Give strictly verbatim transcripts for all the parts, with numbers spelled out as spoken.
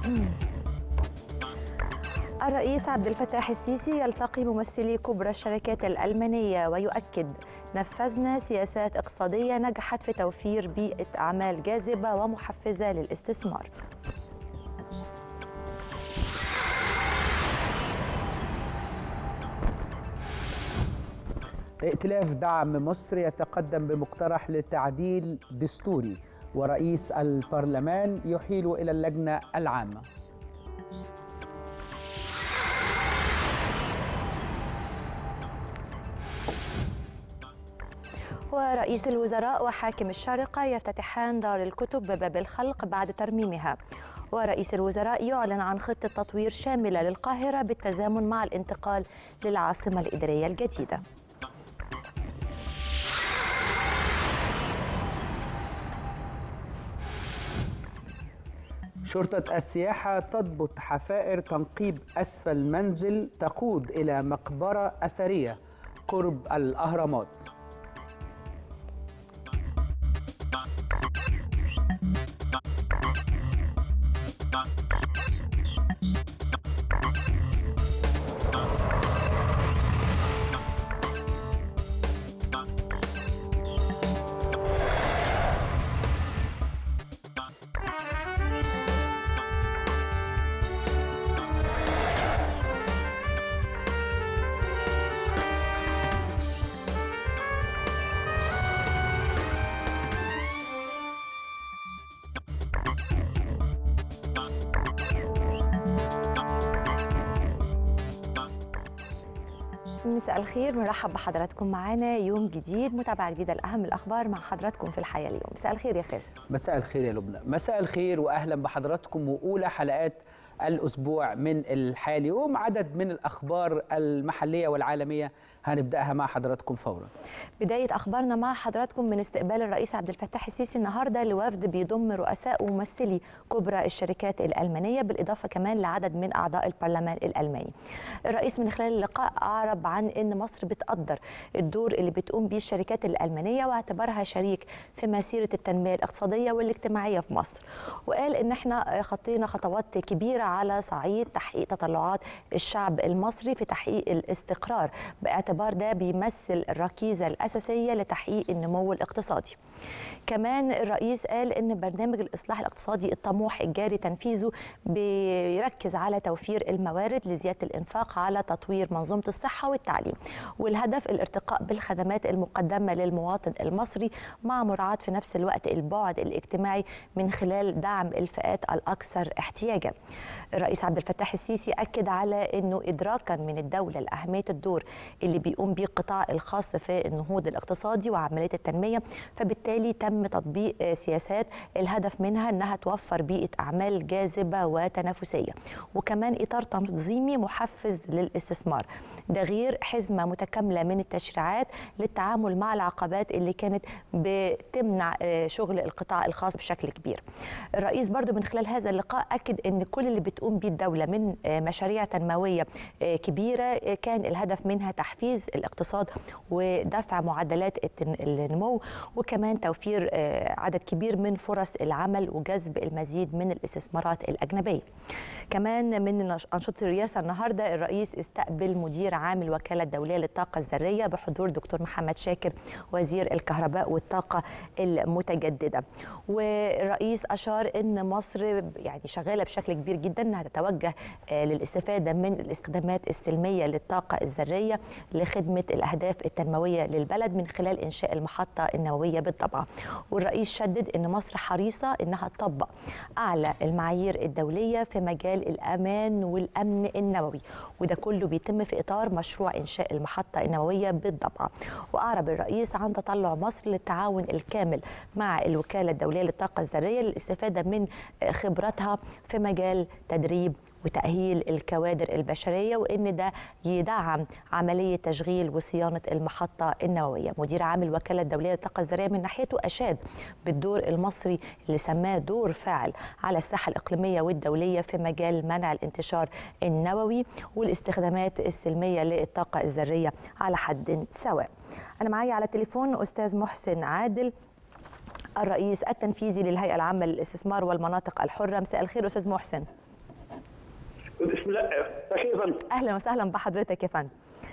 الرئيس عبد الفتاح السيسي يلتقي ممثلي كبرى الشركات الألمانية ويؤكد نفذنا سياسات اقتصادية نجحت في توفير بيئة أعمال جاذبة ومحفزة للاستثمار. ائتلاف دعم مصر يتقدم بمقترح لتعديل دستوري ورئيس البرلمان يحيل إلى اللجنة العامة. ورئيس الوزراء وحاكم الشارقة يفتتحان دار الكتب بباب الخلق بعد ترميمها. ورئيس الوزراء يعلن عن خطة تطوير شاملة للقاهرة بالتزامن مع الانتقال للعاصمة الإدارية الجديدة. شرطة السياحة تضبط حفائر تنقيب أسفل منزل تقود إلى مقبرة أثرية قرب الأهرامات. مساء الخير، بنرحب بحضراتكم معانا يوم جديد، متابعة جديدة لأهم الأخبار مع حضراتكم في الحياة اليوم. مساء الخير يا خالد. مساء الخير يا لبنى. مساء الخير وأهلا بحضراتكم وأولى حلقات الأسبوع من الحياة اليوم. عدد من الأخبار المحلية والعالمية هنبدأها مع حضراتكم فورا. بداية أخبارنا مع حضراتكم من استقبال الرئيس عبد الفتاح السيسي النهاردة لوفد بيضم رؤساء وممثلي كبرى الشركات الألمانية بالإضافة كمان لعدد من أعضاء البرلمان الألماني. الرئيس من خلال اللقاء أعرب عن أن مصر بتقدر الدور اللي بتقوم به الشركات الألمانية واعتبرها شريك في مسيرة التنمية الاقتصادية والاجتماعية في مصر، وقال أن احنا خطينا خطوات كبيرة على صعيد تحقيق تطلعات الشعب المصري في تحقيق الاستقرار، باعتبار ده بيمثل الركيزة الأساسية لتحقيق النمو الاقتصادي. كمان الرئيس قال ان برنامج الاصلاح الاقتصادي الطموح الجاري تنفيذه بيركز على توفير الموارد لزياده الانفاق على تطوير منظومه الصحه والتعليم، والهدف الارتقاء بالخدمات المقدمه للمواطن المصري مع مراعاه في نفس الوقت البعد الاجتماعي من خلال دعم الفئات الاكثر احتياجا. الرئيس عبد الفتاح السيسي اكد على انه ادراكا من الدوله لاهميه الدور اللي بيقوم به القطاع الخاص في النهوض الاقتصادي وعمليه التنميه، فبالتالي تم تطبيق سياسات الهدف منها انها توفر بيئه اعمال جاذبه وتنافسيه، وكمان اطار تنظيمي محفز للاستثمار، ده غير حزمه متكامله من التشريعات للتعامل مع العقبات اللي كانت بتمنع شغل القطاع الخاص بشكل كبير. الرئيس برضو من خلال هذا اللقاء اكد ان كل اللي بتقوم به الدوله من مشاريع تنمويه كبيره كان الهدف منها تحفيز الاقتصاد ودفع معدلات النمو، وكمان توفير عدد كبير من فرص العمل وجذب المزيد من الاستثمارات الأجنبية. كمان من أنشطة الرئاسة النهاردة الرئيس استقبل مدير عام الوكالة الدولية للطاقة الذرية بحضور دكتور محمد شاكر وزير الكهرباء والطاقة المتجددة. والرئيس أشار أن مصر يعني شغالة بشكل كبير جدا أنها تتوجه للاستفادة من الاستخدامات السلمية للطاقة الذرية لخدمة الأهداف التنموية للبلد من خلال إنشاء المحطة النووية بالضبعة. والرئيس شدد أن مصر حريصة أنها تطبق أعلى المعايير الدولية في مجال الأمان والأمن النووي، وده كله بيتم في إطار مشروع إنشاء المحطة النووية بالضبعة. وأعرب الرئيس عن تطلع مصر للتعاون الكامل مع الوكالة الدولية للطاقة الذرية للاستفادة من خبرتها في مجال تدريب وتأهيل الكوادر البشرية، وإن ده يدعم عملية تشغيل وصيانة المحطة النووية. مدير عام الوكالة الدولية للطاقة الذرية من ناحيته أشاد بالدور المصري اللي سماه دور فاعل على الساحة الإقليمية والدولية في مجال منع الانتشار النووي والاستخدامات السلمية للطاقة الذرية على حد سواء. أنا معايا على التليفون أستاذ محسن عادل الرئيس التنفيذي للهيئة العامة للاستثمار والمناطق الحرة. مساء الخير أستاذ محسن. بسم الله. أهلا اهلا وسهلا بحضرتك يا فندم.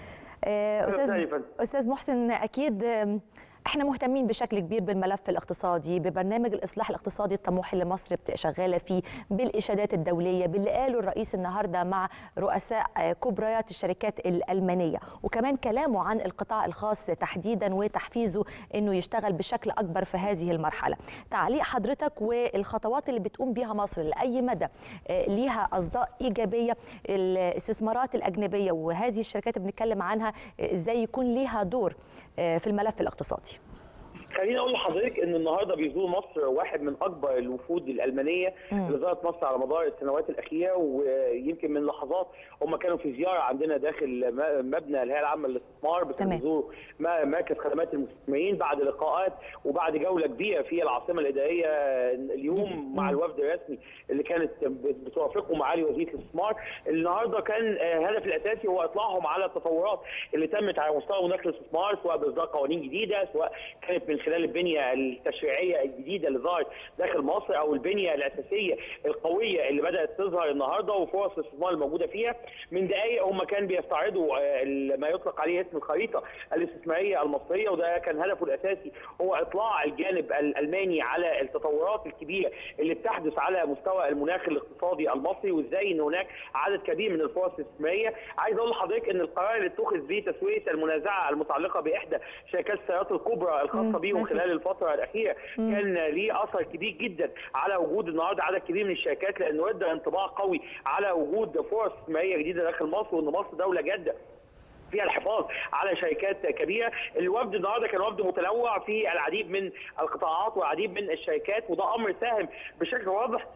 استاذ استاذ محسن، اكيد احنا مهتمين بشكل كبير بالملف الاقتصادي، ببرنامج الاصلاح الاقتصادي الطموح اللي مصر شغاله فيه، بالاشادات الدوليه، باللي قاله الرئيس النهارده مع رؤساء كبريات الشركات الالمانيه، وكمان كلامه عن القطاع الخاص تحديدا وتحفيزه انه يشتغل بشكل اكبر في هذه المرحله. تعليق حضرتك والخطوات اللي بتقوم بها مصر لاي مدى ليها اصداء ايجابيه، الاستثمارات الاجنبيه وهذه الشركات اللي بنتكلم عنها ازاي يكون ليها دور في الملف الاقتصادي. خليني اقول لحضرتك ان النهارده بيزور مصر واحد من اكبر الوفود الالمانيه م. اللي زارت مصر على مدار السنوات الاخيره، ويمكن من لحظات هم كانوا في زياره عندنا داخل مبنى الهيئه العامه للاستثمار، بيزوروا مركز خدمات المستثمرين بعد لقاءات وبعد جوله كبيره في العاصمه الاداريه اليوم م. مع الوفد الرسمي اللي كانت بتوافقه معالي وزير الاستثمار. النهارده كان الهدف الاساسي هو اطلاعهم على التطورات اللي تمت على مستوى مناخ الاستثمار، سواء باصدار قوانين جديده، سواء كانت من خلال البنيه التشريعيه الجديده اللي ظهرت داخل مصر، او البنيه الاساسيه القويه اللي بدات تظهر النهارده وفرص الاستثمار الموجوده فيها. من دقائق هم كان بيستعرضوا ما يطلق عليه اسم الخريطه الاستثماريه المصريه، وده كان هدفه الاساسي هو اطلاع الجانب الالماني على التطورات الكبيره اللي بتحدث على مستوى المناخ الاقتصادي المصري، وازاي ان هناك عدد كبير من الفرص الاستثماريه. عايز اقول لحضرتك ان القرار اللي اتخذ بتسويه المنازعه المتعلقه باحدى شركات السيارات الكبرى الخاصه بيهم خلال الفتره الاخيره مم. كان ليه اثر كبير جدا على وجود النهارده عدد كبير من الشركات، لانه ادى انطباع قوي على وجود فرص استثماريه جديده داخل مصر، وان مصر دوله جاده فيها الحفاظ على شركات كبيره. الوفد النهارده كان وفد متنوع في العديد من القطاعات والعديد من الشركات، وده امر ساهم بشكل واضح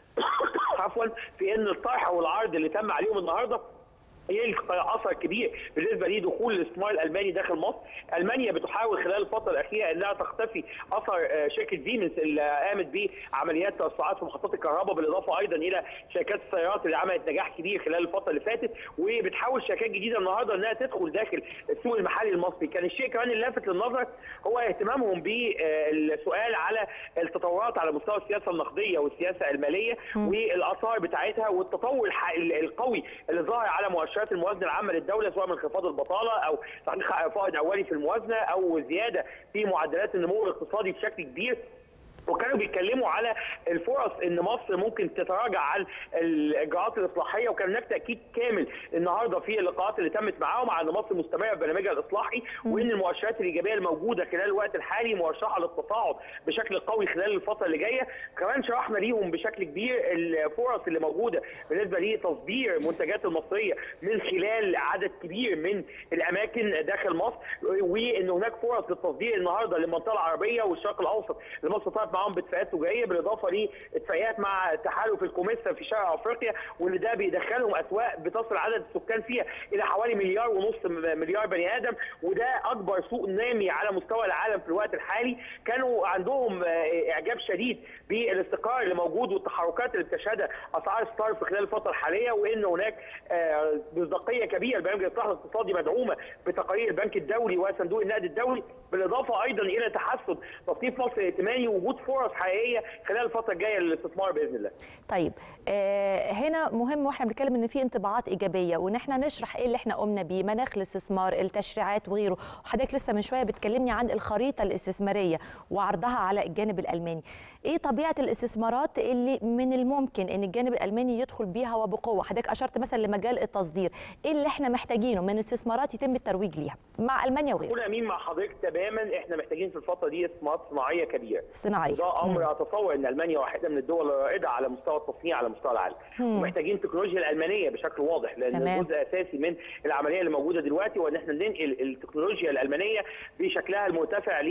عفوا في ان الطرح والعرض اللي تم عليهم النهارده يلقى اثر كبير بالنسبه لدخول الاستثمار الالماني داخل مصر. المانيا بتحاول خلال الفتره الاخيره انها تختفي اثر شركه سيمنز اللي قامت بعمليات توسعات في محطات الكهرباء، بالاضافه ايضا الى شركات السيارات اللي عملت نجاح كبير خلال الفتره اللي فاتت، وبتحاول شركات جديده النهارده انها تدخل داخل السوق المحلي المصري. كان الشيء كمان اللافت للنظر هو اهتمامهم بالسؤال على التطورات على مستوى السياسه النقديه والسياسه الماليه م. والاثار بتاعتها، والتطور القوي اللي ظهر على مؤشرات الموازنه العامه للدوله، سواء من انخفاض البطاله او تحقيق فائض اولي في الموازنه او زياده في معدلات النمو الاقتصادي بشكل كبير. وكانوا بيتكلموا على الفرص ان مصر ممكن تتراجع عن الاجراءات الاصلاحيه، وكان هناك تاكيد كامل النهارده في اللقاءات اللي تمت معاهم على ان مصر مستمره في برنامجها الاصلاحي، وان المؤشرات الايجابيه الموجوده خلال الوقت الحالي مرشحه للتصاعد بشكل قوي خلال الفتره اللي جايه. كمان شرحنا ليهم بشكل كبير الفرص اللي موجوده بالنسبه لتصدير المنتجات المصريه من خلال عدد كبير من الاماكن داخل مصر، وان هناك فرص للتصدير النهارده للمنطقه العربيه والشرق الاوسط اللي مصر طلعت معاهم باتفاقات تجاريه، بالاضافه لاتفاقيات مع تحالف الكوميسا في شرق افريقيا، واللي ده بيدخلهم اسواق بتصل عدد السكان فيها الى حوالي مليار ونص مليار بني ادم، وده اكبر سوق نامي على مستوى العالم في الوقت الحالي. كانوا عندهم اعجاب شديد بالاستقرار اللي موجود والتحركات اللي بتشهدها اسعار الصرف خلال الفتره الحاليه، وان هناك مصداقيه كبيره لبرنامج الاصلاح الاقتصادي مدعومه بتقارير البنك الدولي وصندوق النقد الدولي، بالاضافه ايضا الى تحسن تصنيف مصر الائتماني ووجود فرص حقيقيه خلال الفتره الجايه للاستثمار باذن الله. طيب آه هنا مهم واحنا بنتكلم ان في انطباعات ايجابيه، وان احنا نشرح ايه اللي احنا قمنا بيه، مناخ الاستثمار، التشريعات وغيره. وحضرتك لسه من شويه بتكلمني عن الخريطه الاستثماريه وعرضها على الجانب الالماني. ايه طبيعه الاستثمارات اللي من الممكن ان الجانب الالماني يدخل بيها وبقوه؟ حضرتك اشرت مثلا لمجال التصدير، ايه اللي احنا محتاجينه من استثمارات يتم الترويج ليها مع المانيا وغيره؟ كنا امين مع حضرتك تماما، احنا محتاجين في الفتره دي استثمارات صناعيه كبيره. صناعيه. ده امر اتصور ان المانيا واحده من الدول الرائده على مستوى التصنيع على مستوى العالم. مم. ومحتاجين التكنولوجيا الالمانيه بشكل واضح، لان تمام. جزء اساسي من العمليه اللي موجوده دلوقتي هو ان احنا ننقل التكنولوجيا الالمانيه بشكلها المرتفع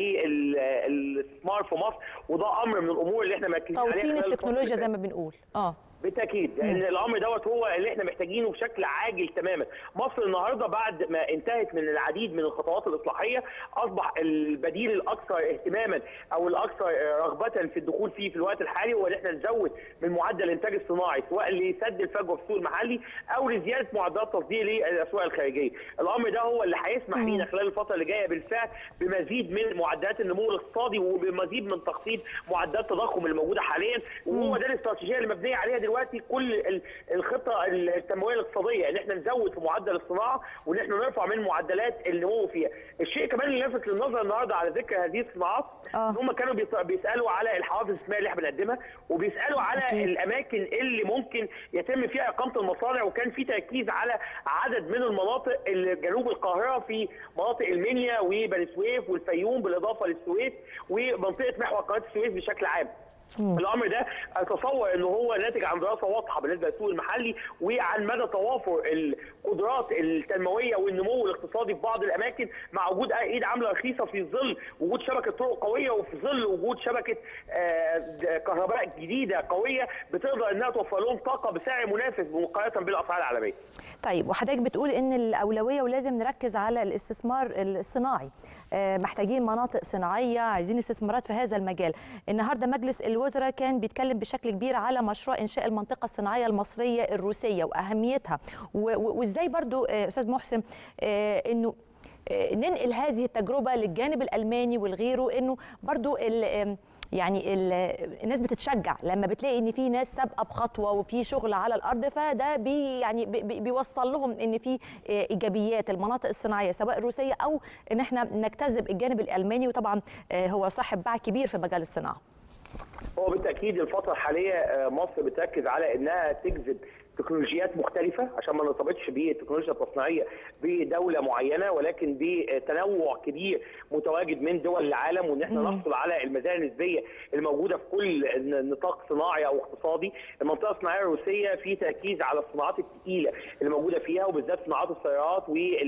للاستثمار في مصر، وده امر من الامور اللي احنا مركزين عليها. توطين التكنولوجيا زي ما بنقول. اه بالتاكيد، لان الامر دوت هو اللي احنا محتاجينه بشكل عاجل تماما. مصر النهارده بعد ما انتهت من العديد من الخطوات الاصلاحيه اصبح البديل الاكثر اهتماما او الاكثر رغبه في الدخول فيه في الوقت الحالي هو ان احنا نزود من معدل الانتاج الصناعي، سواء لسد الفجوه في السوق المحلي او لزياده معدلات تصدير للاسواق الخارجيه. الامر ده هو اللي هيسمح لينا خلال الفتره اللي جايه بالفعل بمزيد من معدلات النمو الاقتصادي وبمزيد من تخفيض معدلات التضخم اللي موجوده حاليا، وهو ده الاستراتيجيه اللي مبنيه عليها دلوقتي كل الخطه التنمويه الاقتصاديه ان احنا نزود في معدل الصناعه وان احنا نرفع من معدلات النمو فيها. الشيء كمان اللي لفت للنظر النهارده على ذكر هذه الصناعات ان هم كانوا بيسالوا على الحوافز الاستثماريه اللي احنا بنقدمها، وبيسالوا على أكيد. الاماكن اللي ممكن يتم فيها اقامه المصانع، وكان في تركيز على عدد من المناطق اللي جنوب القاهره، في مناطق المنيا وبني سويف والفيوم بالاضافه للسويس ومنطقه محور قناه السويس بشكل عام. مم. الامر ده اتصور انه هو ناتج عن دراسه واضحه بالنسبه للسوق المحلي وعن مدى توافر القدرات التنمويه والنمو الاقتصادي في بعض الاماكن مع وجود ايد عامله رخيصه في ظل وجود شبكه طرق قويه وفي ظل وجود شبكه كهرباء جديده قويه بتقدر انها توفر لهم طاقه بسعر منافس مقارنه بالاسعار العالميه. طيب وحضرتك بتقول ان الاولويه ولازم نركز على الاستثمار الصناعي، محتاجين مناطق صناعيه، عايزين استثمارات في هذا المجال. النهارده مجلس الوزراء كان بيتكلم بشكل كبير على مشروع انشاء المنطقه الصناعيه المصريه الروسيه واهميتها، وازاي برضو استاذ محسن انه ننقل هذه التجربه للجانب الالماني والغيره، انه برضو يعني الناس بتتشجع لما بتلاقي ان في ناس سابقه بخطوه وفي شغل على الارض، فده بي يعني بي بيوصل لهم ان في ايجابيات المناطق الصناعيه سواء الروسيه او ان احنا نجتذب الجانب الالماني، وطبعا هو صاحب باع كبير في مجال الصناعه. هو بالتاكيد الفتره الحاليه مصر بتركز على انها تجذب تكنولوجيات مختلفه عشان ما نرتبطش بالتكنولوجيا التصنيعيه بدوله معينه، ولكن بتنوع كبير متواجد من دول العالم، وان احنا نحصل على المزايا النسبيه الموجوده في كل نطاق صناعي او اقتصادي. المنطقه الصناعيه الروسيه في تركيز على الصناعات الثقيله اللي موجوده فيها، وبالذات صناعات السيارات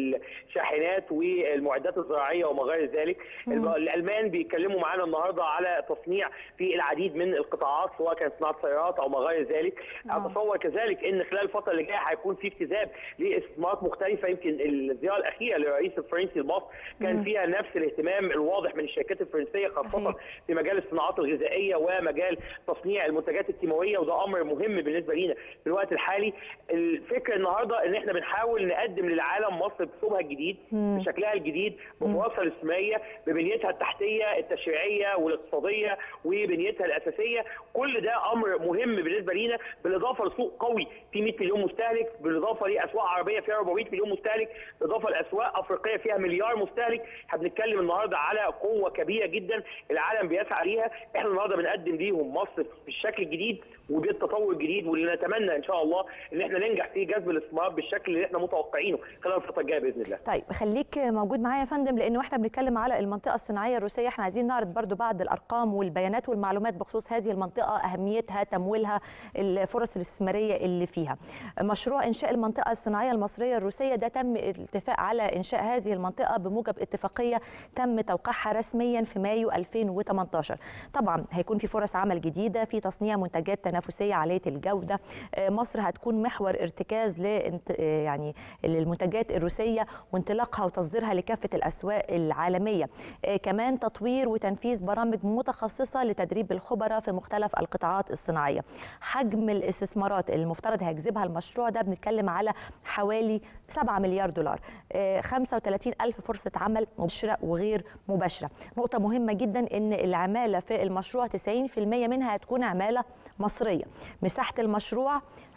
والشاحنات والمعدات الزراعيه وما غير ذلك. مم. الالمان بيتكلموا معانا النهارده على تصنيع في العديد من القطاعات سواء كانت صناعه سيارات او ما غير ذلك. مم. اتصور كذلك ان خلال الفتره اللي جايه هيكون في اجتذاب لاستثمارات مختلفه. يمكن الزياره الاخيره للرئيس الفرنسي لمصر كان مم. فيها نفس الاهتمام الواضح من الشركات الفرنسيه خاصه في مجال الصناعات الغذائيه ومجال تصنيع المنتجات الكيماويه، وده امر مهم بالنسبه لينا في الوقت الحالي. الفكره النهارده ان احنا بنحاول نقدم للعالم مصر باسلوبها الجديد، مم. بشكلها الجديد، بفرصها الاستثماريه، ببنيتها التحتيه التشريعيه والاقتصاديه وبنيتها الاساسيه. كل ده امر مهم بالنسبه لينا، بالاضافه لسوق قوي في مئة مليون مستهلك، بالاضافه لاسواق عربيه فيها أربعمئة مليون مستهلك، بالاضافه لاسواق افريقيه فيها مليار مستهلك. احنا بنتكلم النهارده على قوه كبيره جدا العالم بيسعى ليها. احنا النهارده بنقدم ليهم مصر بالشكل الجديد وبالتطور الجديد، واللي نتمنى ان شاء الله ان احنا ننجح في جذب الاستثمارات بالشكل اللي احنا متوقعينه خلال الفتره الجايه باذن الله. طيب خليك موجود معايا يا فندم، لانه احنا بنتكلم على المنطقه الصناعيه الروسيه، احنا عايزين نعرض برضو بعض الارقام والبيانات والمعلومات بخصوص هذه المنطقه، اهميتها، تمويلها، الفرص الاستثماريه اللي فيها. مشروع انشاء المنطقه الصناعيه المصريه الروسيه ده تم الاتفاق على انشاء هذه المنطقه بموجب اتفاقيه تم توقيعها رسميا في مايو ألفين وثمانية عشر. طبعا هيكون في فرص عمل جديده في تصنيع منتجات تنافسيه عاليه الجوده. مصر هتكون محور ارتكاز ل يعني للمنتجات الروسيه وانطلاقها وتصديرها لكافه الاسواق العالميه. كمان تطوير وتنفيذ برامج متخصصه لتدريب الخبراء في مختلف القطاعات الصناعيه. حجم الاستثمارات المفترض هيجذبها المشروع ده بنتكلم على حوالي سبعة مليار دولار، خمسة وثلاثين ألف فرصة عمل مباشرة وغير مباشرة. نقطة مهمة جدا ان العمالة في المشروع تسعين بالمئة منها هتكون عمالة مصرية. مساحة المشروع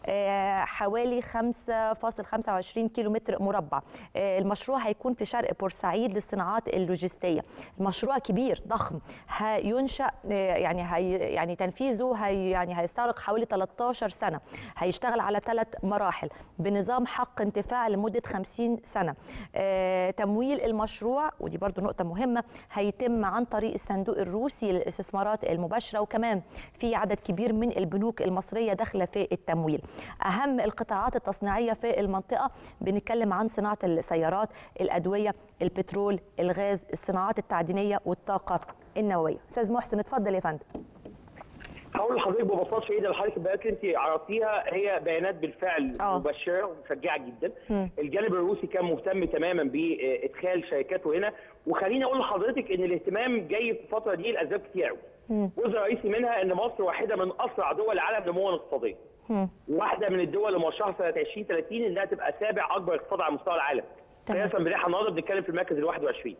حوالي خمسة فاصلة خمسة وعشرين كيلو متر مربع. المشروع هيكون في شرق بورسعيد للصناعات اللوجستيه. المشروع كبير ضخم هينشأ يعني هي يعني تنفيذه هي يعني هيستغرق حوالي ثلاثة عشر سنه. هيشتغل على ثلاث مراحل بنظام حق انتفاع لمده خمسين سنه. تمويل المشروع ودي برضو نقطه مهمه هيتم عن طريق الصندوق الروسي للاستثمارات المباشره، وكمان في عدد كبير من البنوك المصريه داخله في التمويل. أهم القطاعات التصنيعية في المنطقة بنتكلم عن صناعة السيارات، الأدوية، البترول، الغاز، الصناعات التعدينية والطاقة النووية. أستاذ محسن اتفضل يا فندم. هقول لحضرتك ببساطه شديده الحضرتك البيانات اللي انت عرضتيها هي بيانات بالفتره مبشره ومشجعه جدا. م. الجانب الروسي كان مهتم تماما بادخال شركاته هنا، وخليني اقول لحضرتك ان الاهتمام جاي في الفتره دي لاسباب كتير قوي. جزء رئيسي منها ان مصر واحده من اسرع دول العالم نموا اقتصاديا. واحده من الدول اللي مرشحه سنه ألفين وثلاثين انها تبقى سابع اكبر اقتصاد على مستوى العالم. قياسا بنحن النهارده بنتكلم في المركز ال واحد وعشرين.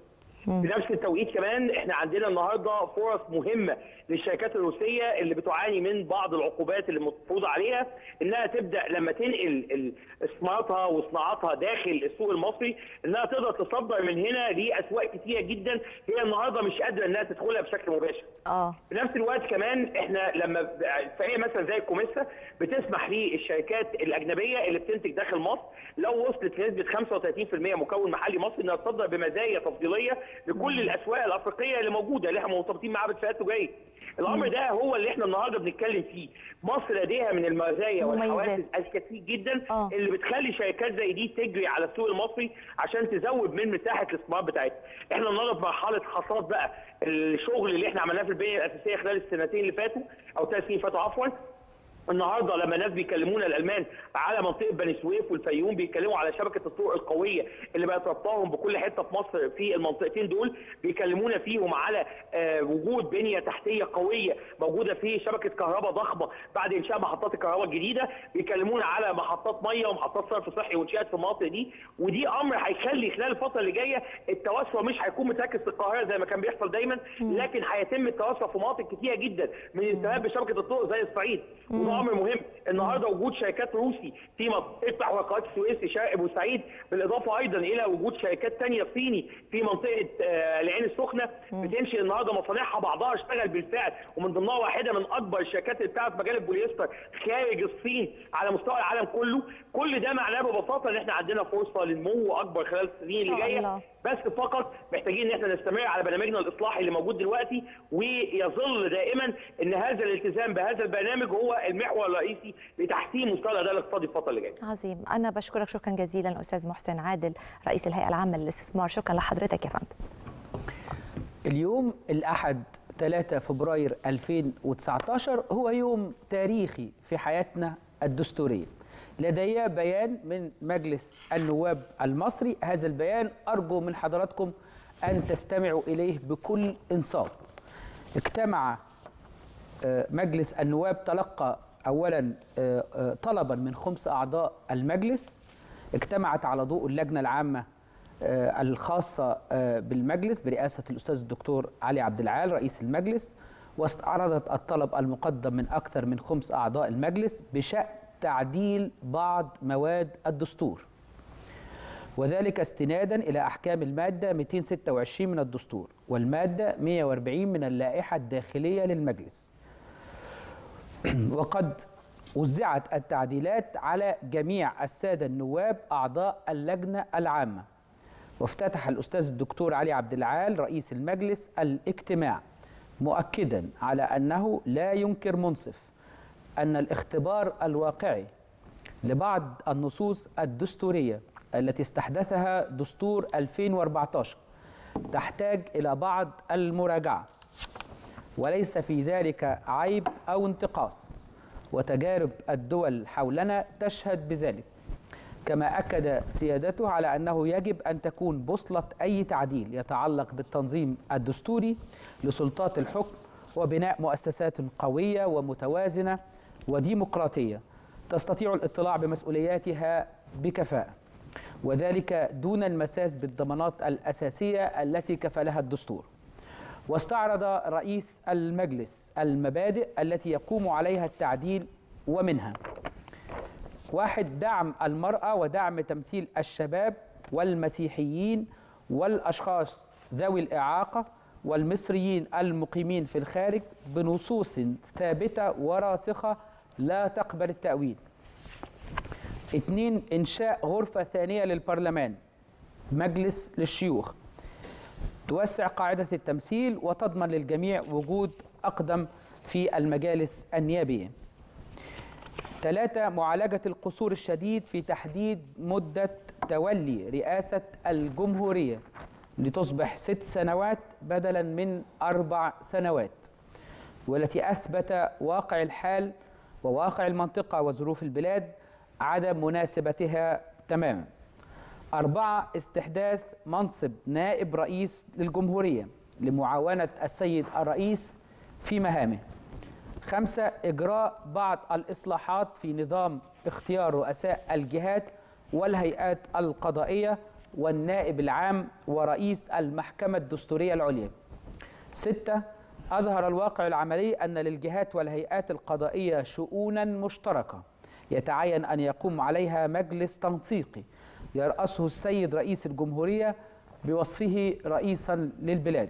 في نفس التوقيت كمان احنا عندنا النهارده فرص مهمه للشركات الروسيه اللي بتعاني من بعض العقوبات اللي مفروضه عليها انها تبدا لما تنقل استثماراتها وصناعاتها داخل السوق المصري انها تقدر تصدر من هنا لاسواق كتيره جدا هي النهارده مش قادره انها تدخلها بشكل مباشر. اه في نفس الوقت كمان احنا لما فهي مثلا زي الكوميسا بتسمح للشركات الاجنبيه اللي بتنتج داخل مصر لو وصلت لنسبه خمسة وثلاثين بالمئة مكون محلي مصري انها تصدر بمزايا تفضيليه لكل الاسواق الافريقيه اللي موجوده اللي احنا مرتبطين معاها باتفاقات تجاريه. الامر ده هو اللي احنا النهارده بنتكلم فيه. مصر لديها من المزايا والحوافز الكثير جدا أوه. اللي بتخلي شركات زي دي تجري على السوق المصري عشان تزود من مساحه الاستثمار بتاعتها. احنا النهارده في مرحله حصاد بقى الشغل اللي احنا عملناه في البنيه الاساسيه خلال السنتين اللي فاتوا او ثلاث سنين فاتوا عفوا. النهارده لما الناس بيكلمونا الالمان على منطقه بني سويف والفيوم بيتكلموا على شبكه الطرق القويه اللي بقت ربطاهم بكل حته في مصر في المنطقتين دول، بيكلمونا فيهم على آه وجود بنيه تحتيه قويه موجوده في شبكه كهرباء ضخمه بعد انشاء محطات الكهرباء الجديده، بيكلمونا على محطات ميه ومحطات صرف صحي وانشاءات في المناطق دي، ودي امر هيخلي خلال الفتره اللي جايه التوسع مش هيكون متركز في القاهره زي ما كان بيحصل دايما، لكن هيتم التوسع في مناطق كتيره جدا من الالتهاب بشبكه الطرق زي الصعيد. امر مهم النهارده وجود شركات روسي في منطقه محور قناه السويس شرق بورسعيد، بالاضافه ايضا الى وجود شركات ثانيه صيني في منطقه العين السخنه بتنشئ النهارده مصانعها بعضها اشتغل بالفعل ومن ضمنها واحده من اكبر الشركات اللي بتاعت مجال البوليستر خارج الصين على مستوى العالم كله. كل ده معناه ببساطه ان احنا عندنا فرصه للنمو اكبر خلال السنين اللي جايه، بس فقط محتاجين ان احنا نستمر على برنامجنا الاصلاحي اللي موجود دلوقتي ويظل دائما ان هذا الالتزام بهذا البرنامج هو المحور الرئيسي لتحسين مستوى الاداء الاقتصادي الفتره اللي جايه. عظيم، انا بشكرك شكرا جزيلا استاذ محسن عادل رئيس الهيئه العامه للاستثمار، شكرا لحضرتك يا فندم. اليوم الاحد ثلاثة فبراير ألفين وتسعة عشر هو يوم تاريخي في حياتنا الدستوريه. لدي بيان من مجلس النواب المصري، هذا البيان أرجو من حضراتكم أن تستمعوا إليه بكل إنصات. اجتمع مجلس النواب، تلقى أولا طلبا من خمس أعضاء المجلس، اجتمعت على ضوء اللجنة العامة الخاصة بالمجلس برئاسة الأستاذ الدكتور علي عبد العال رئيس المجلس، واستعرضت الطلب المقدم من أكثر من خمس أعضاء المجلس بشأن تعديل بعض مواد الدستور، وذلك استنادا إلى أحكام المادة مئتين وستة وعشرين من الدستور والمادة مئة وأربعين من اللائحة الداخلية للمجلس. وقد وزعت التعديلات على جميع السادة النواب أعضاء اللجنة العامة. وافتتح الأستاذ الدكتور علي عبد العال رئيس المجلس الاجتماع مؤكدا على أنه لا ينكر منصف أن الاختبار الواقعي لبعض النصوص الدستورية التي استحدثها دستور ألفين وأربعة عشر تحتاج إلى بعض المراجعة، وليس في ذلك عيب أو انتقاص، وتجارب الدول حولنا تشهد بذلك. كما أكد سيادته على أنه يجب أن تكون بوصلة أي تعديل يتعلق بالتنظيم الدستوري لسلطات الحكم وبناء مؤسسات قوية ومتوازنة وديمقراطية تستطيع الاطلاع بمسؤولياتها بكفاءة، وذلك دون المساس بالضمانات الأساسية التي كفلها الدستور. واستعرض رئيس المجلس المبادئ التي يقوم عليها التعديل، ومنها: واحد، دعم المرأة ودعم تمثيل الشباب والمسيحيين والأشخاص ذوي الإعاقة والمصريين المقيمين في الخارج بنصوص ثابتة وراسخة لا تقبل التأويل. اثنين، إنشاء غرفة ثانية للبرلمان، مجلس للشيوخ، توسع قاعدة التمثيل وتضمن للجميع وجود أقدم في المجالس النيابية. ثلاثة، معالجة القصور الشديد في تحديد مدة تولي رئاسة الجمهورية لتصبح ست سنوات بدلا من أربع سنوات، والتي أثبت واقع الحال وواقع المنطقة وظروف البلاد عدم مناسبتها تماما. أربعة، استحداث منصب نائب رئيس للجمهورية لمعاونة السيد الرئيس في مهامه. خمسة، إجراء بعض الإصلاحات في نظام اختيار رؤساء الجهات والهيئات القضائية والنائب العام ورئيس المحكمة الدستورية العليا. ستة، أظهر الواقع العملي أن للجهات والهيئات القضائية شؤونا مشتركة يتعين أن يقوم عليها مجلس تنسيقي يرأسه السيد رئيس الجمهورية بوصفه رئيسا للبلاد.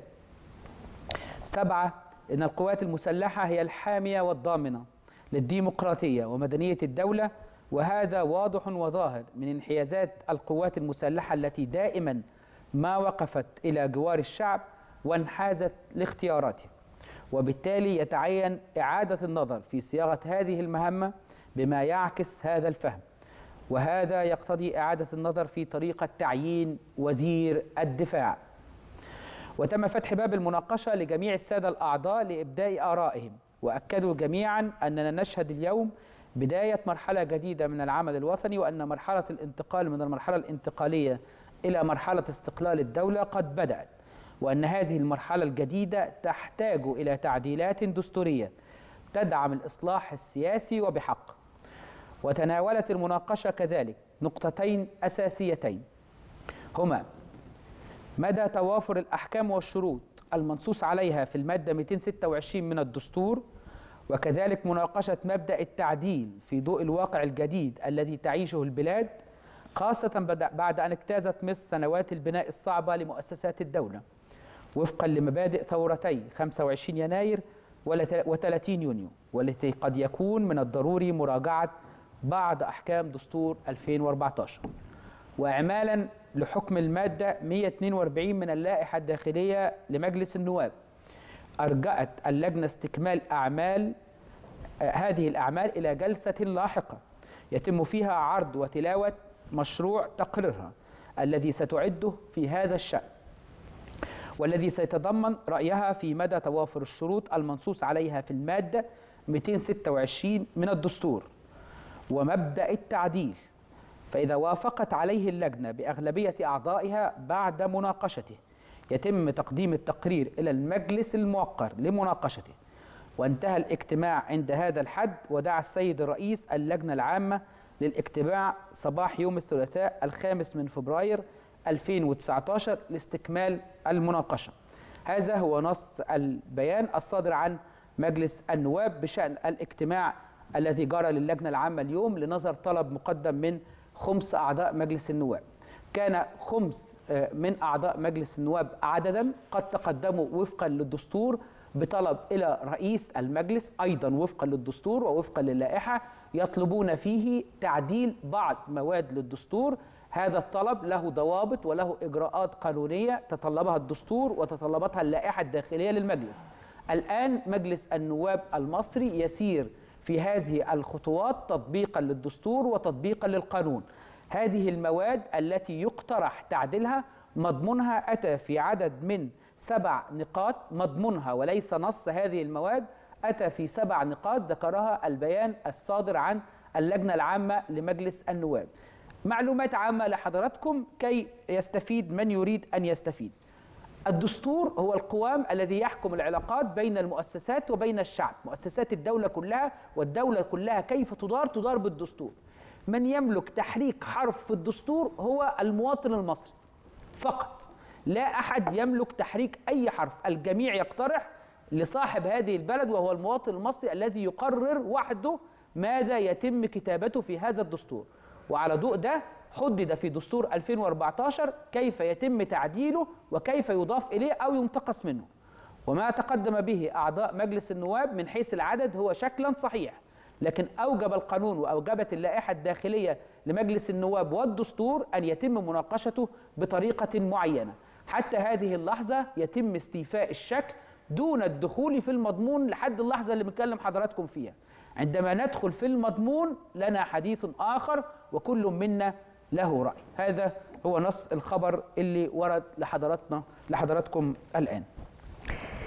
سبعة، إن القوات المسلحة هي الحامية والضامنة للديمقراطية ومدنية الدولة، وهذا واضح وظاهر من انحيازات القوات المسلحة التي دائما ما وقفت إلى جوار الشعب وانحازت لاختياراته، وبالتالي يتعين إعادة النظر في صياغة هذه المهمة بما يعكس هذا الفهم، وهذا يقتضي إعادة النظر في طريقة تعيين وزير الدفاع. وتم فتح باب المناقشة لجميع السادة الأعضاء لإبداء آرائهم، وأكدوا جميعا أننا نشهد اليوم بداية مرحلة جديدة من العمل الوطني، وأن مرحلة الانتقال من المرحلة الانتقالية إلى مرحلة استقلال الدولة قد بدأت، وأن هذه المرحلة الجديدة تحتاج إلى تعديلات دستورية تدعم الإصلاح السياسي وبحق. وتناولت المناقشة كذلك نقطتين أساسيتين، هما مدى توافر الأحكام والشروط المنصوص عليها في المادة مئتين وستة وعشرين من الدستور، وكذلك مناقشة مبدأ التعديل في ضوء الواقع الجديد الذي تعيشه البلاد، خاصة بعد أن اجتازت مصر سنوات البناء الصعبة لمؤسسات الدولة وفقا لمبادئ ثورتي خمسة وعشرين يناير وثلاثين يونيو، والتي قد يكون من الضروري مراجعة بعض أحكام دستور ألفين وأربعة عشر. وإعمالا لحكم المادة مئة واثنين وأربعين من اللائحة الداخلية لمجلس النواب، أرجأت اللجنة استكمال أعمال هذه الأعمال إلى جلسة لاحقة يتم فيها عرض وتلاوة مشروع تقريرها الذي ستعده في هذا الشأن، والذي سيتضمن رأيها في مدى توافر الشروط المنصوص عليها في المادة مئتين وستة وعشرين من الدستور ومبدأ التعديل. فإذا وافقت عليه اللجنة بأغلبية أعضائها بعد مناقشته يتم تقديم التقرير إلى المجلس الموقر لمناقشته. وانتهى الاجتماع عند هذا الحد، ودعا السيد الرئيس اللجنة العامة للاجتماع صباح يوم الثلاثاء الخامس من فبراير ألفين وتسعة عشر لاستكمال المناقشة. هذا هو نص البيان الصادر عن مجلس النواب بشأن الاجتماع الذي جرى للجنة العامة اليوم لنظر طلب مقدم من خمس أعضاء مجلس النواب. كان خمس من أعضاء مجلس النواب عددا قد تقدموا وفقا للدستور بطلب إلى رئيس المجلس أيضا وفقا للدستور ووفقا للائحة، يطلبون فيه تعديل بعض مواد للدستور. هذا الطلب له ضوابط وله إجراءات قانونية تطلبها الدستور وتطلبتها اللائحة الداخلية للمجلس. الآن مجلس النواب المصري يسير في هذه الخطوات تطبيقا للدستور وتطبيقا للقانون. هذه المواد التي يقترح تعديلها مضمونها أتى في عدد من سبع نقاط، مضمونها وليس نص هذه المواد أتى في سبع نقاط ذكرها البيان الصادر عن اللجنة العامة لمجلس النواب. معلومات عامة لحضراتكم كي يستفيد من يريد أن يستفيد. الدستور هو القوام الذي يحكم العلاقات بين المؤسسات وبين الشعب، مؤسسات الدولة كلها والدولة كلها كيف تدار تدار بالدستور. من يملك تحريك حرف في الدستور هو المواطن المصري فقط، لا أحد يملك تحريك أي حرف، الجميع يقترح لصاحب هذه البلد وهو المواطن المصري الذي يقرر وحده ماذا يتم كتابته في هذا الدستور. وعلى ضوء ده حدد في دستور ألفين وأربعة عشر كيف يتم تعديله وكيف يضاف إليه أو ينتقص منه. وما تقدم به أعضاء مجلس النواب من حيث العدد هو شكلا صحيح، لكن أوجب القانون وأوجبت اللائحة الداخلية لمجلس النواب والدستور أن يتم مناقشته بطريقة معينة. حتى هذه اللحظة يتم استيفاء الشكل دون الدخول في المضمون لحد اللحظة اللي بنتكلم حضراتكم فيها. عندما ندخل في المضمون لنا حديث آخر وكل منا له رأي. هذا هو نص الخبر اللي ورد لحضراتنا لحضراتكم الآن.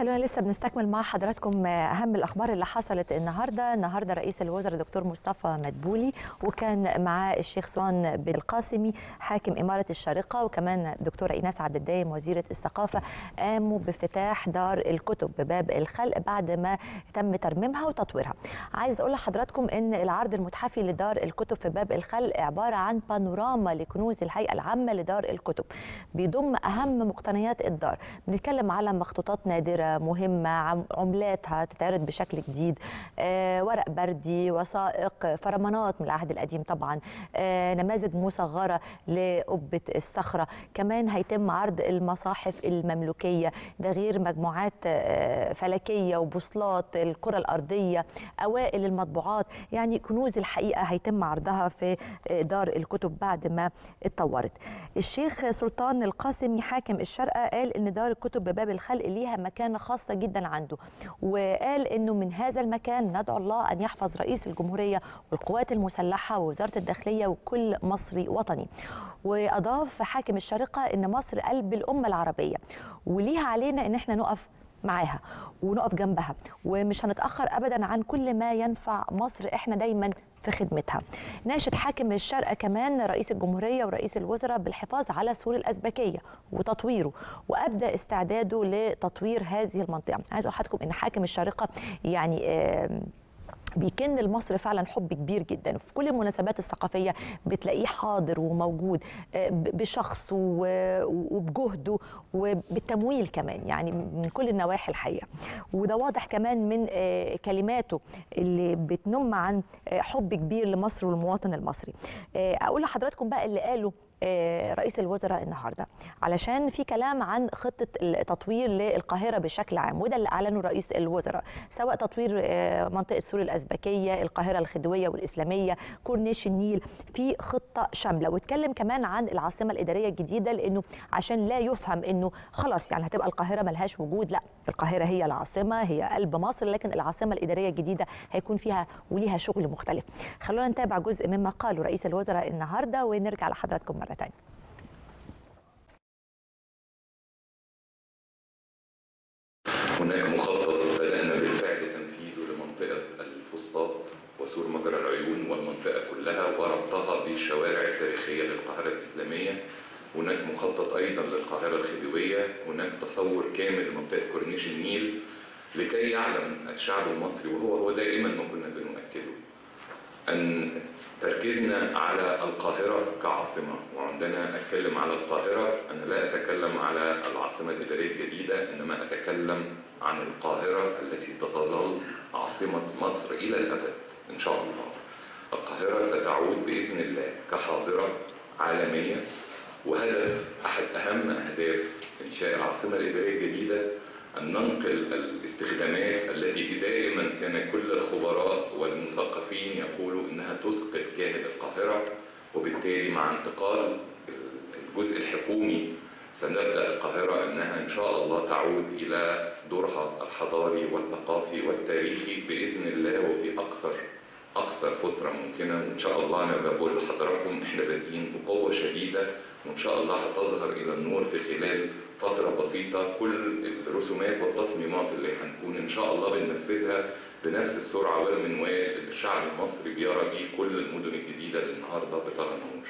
خلونا لسه بنستكمل مع حضراتكم اهم الاخبار اللي حصلت النهارده. النهارده رئيس الوزراء دكتور مصطفى مدبولي وكان معاه الشيخ سلطان بن القاسمي حاكم اماره الشارقه، وكمان دكتوره ايناس عبد الدايم وزيره الثقافه، قاموا بافتتاح دار الكتب بباب الخلق بعد ما تم ترميمها وتطويرها. عايز اقول لحضراتكم ان العرض المتحفي لدار الكتب في باب الخلق عباره عن بانوراما لكنوز الهيئه العامه لدار الكتب، بيضم اهم مقتنيات الدار. بنتكلم على مخطوطات نادرة مهمة، عملات هتتعرض بشكل جديد، آه، ورق بردي، وثائق، فرمانات من العهد القديم طبعا، آه، نماذج مصغرة لقبة الصخرة. كمان هيتم عرض المصاحف المملوكية، ده غير مجموعات آه، فلكية وبوصلات الكرة الأرضية، أوائل المطبوعات. يعني كنوز الحقيقة هيتم عرضها في دار الكتب بعد ما اتطورت. الشيخ سلطان القاسمي حاكم الشارقة قال إن دار الكتب بباب الخلق ليها مكانة خاصة جدا عنده، وقال إنه من هذا المكان ندعو الله أن يحفظ رئيس الجمهورية والقوات المسلحة ووزارة الداخلية وكل مصري وطني. وأضاف حاكم الشارقة إن مصر قلب الأمة العربية، وليها علينا إن احنا نقف معاها ونقف جنبها، ومش هنتأخر أبدا عن كل ما ينفع مصر، احنا دايما في خدمتها. ناشد حاكم الشارقة كمان رئيس الجمهورية ورئيس الوزراء بالحفاظ على سور الأزبكية وتطويره، وأبدأ استعداده لتطوير هذه المنطقة. عايز أقول لحضراتكم إن حاكم الشارقة يعني آه بيكن لمصر فعلا حب كبير جدا، وفي كل المناسبات الثقافيه بتلاقيه حاضر وموجود بشخصه وبجهده وبالتمويل كمان، يعني من كل النواحي الحقيقه. وده واضح كمان من كلماته اللي بتنم عن حب كبير لمصر والمواطن المصري. اقول لحضراتكم بقى اللي قاله رئيس الوزراء النهارده، علشان في كلام عن خطه التطوير للقاهره بشكل عام، وده اللي اعلنه رئيس الوزراء، سواء تطوير منطقه سور الازبكيه، القاهره الخديويه والاسلاميه، كورنيش النيل، في خطه شامله. واتكلم كمان عن العاصمه الاداريه الجديده، لانه عشان لا يفهم انه خلاص يعني هتبقى القاهره ملهاش وجود، لا، القاهره هي العاصمه، هي قلب مصر، لكن العاصمه الاداريه الجديده هيكون فيها وليها شغل مختلف. خلونا نتابع جزء مما قاله رئيس الوزراء النهارده ونرجع لحضراتكم مره ثانيه. هناك مخطط بدأنا بالفعل تنفيذه لمنطقة الفسطاط وسور مجرى العيون والمنطقة كلها وربطها بالشوارع التاريخية للقاهرة الإسلامية. هناك مخطط أيضا للقاهرة الخديوية. هناك تصور كامل لمنطقة كورنيش النيل لكي يعلم الشعب المصري، وهو هو دائما ما كنا بنؤكده، أن تركيزنا على القاهرة كعاصمة. وعندما أتكلم على القاهرة أنا لا أتكلم على العاصمة الإدارية الجديدة، إنما أتكلم عن القاهرة التي ستظل عاصمة مصر إلى الأبد إن شاء الله. القاهرة ستعود بإذن الله كحاضرة عالمية، وهدف أحد أهم أهداف إنشاء العاصمة الإدارية الجديدة أن ننقل الاستخدامات التي دائما كان كل الخبراء والمثقفين يقولوا إنها تثقل كاهل القاهرة، وبالتالي مع انتقال الجزء الحكومي سنبدأ القاهرة أنها إن شاء الله تعود إلى دورها الحضاري والثقافي والتاريخي بإذن الله، وفي أقصر أقصر فترة ممكنة. وإن شاء الله أنا بقول لحضراتكم إحنا بادئين بقوة شديدة، وإن شاء الله هتظهر إلى النور في خلال فترة بسيطة كل الرسومات والتصميمات اللي هنكون إن شاء الله بننفذها بنفس السرعة والمنوال اللي الشعب المصري بيرى بيه كل المدن الجديدة اللي النهارده بترى النور.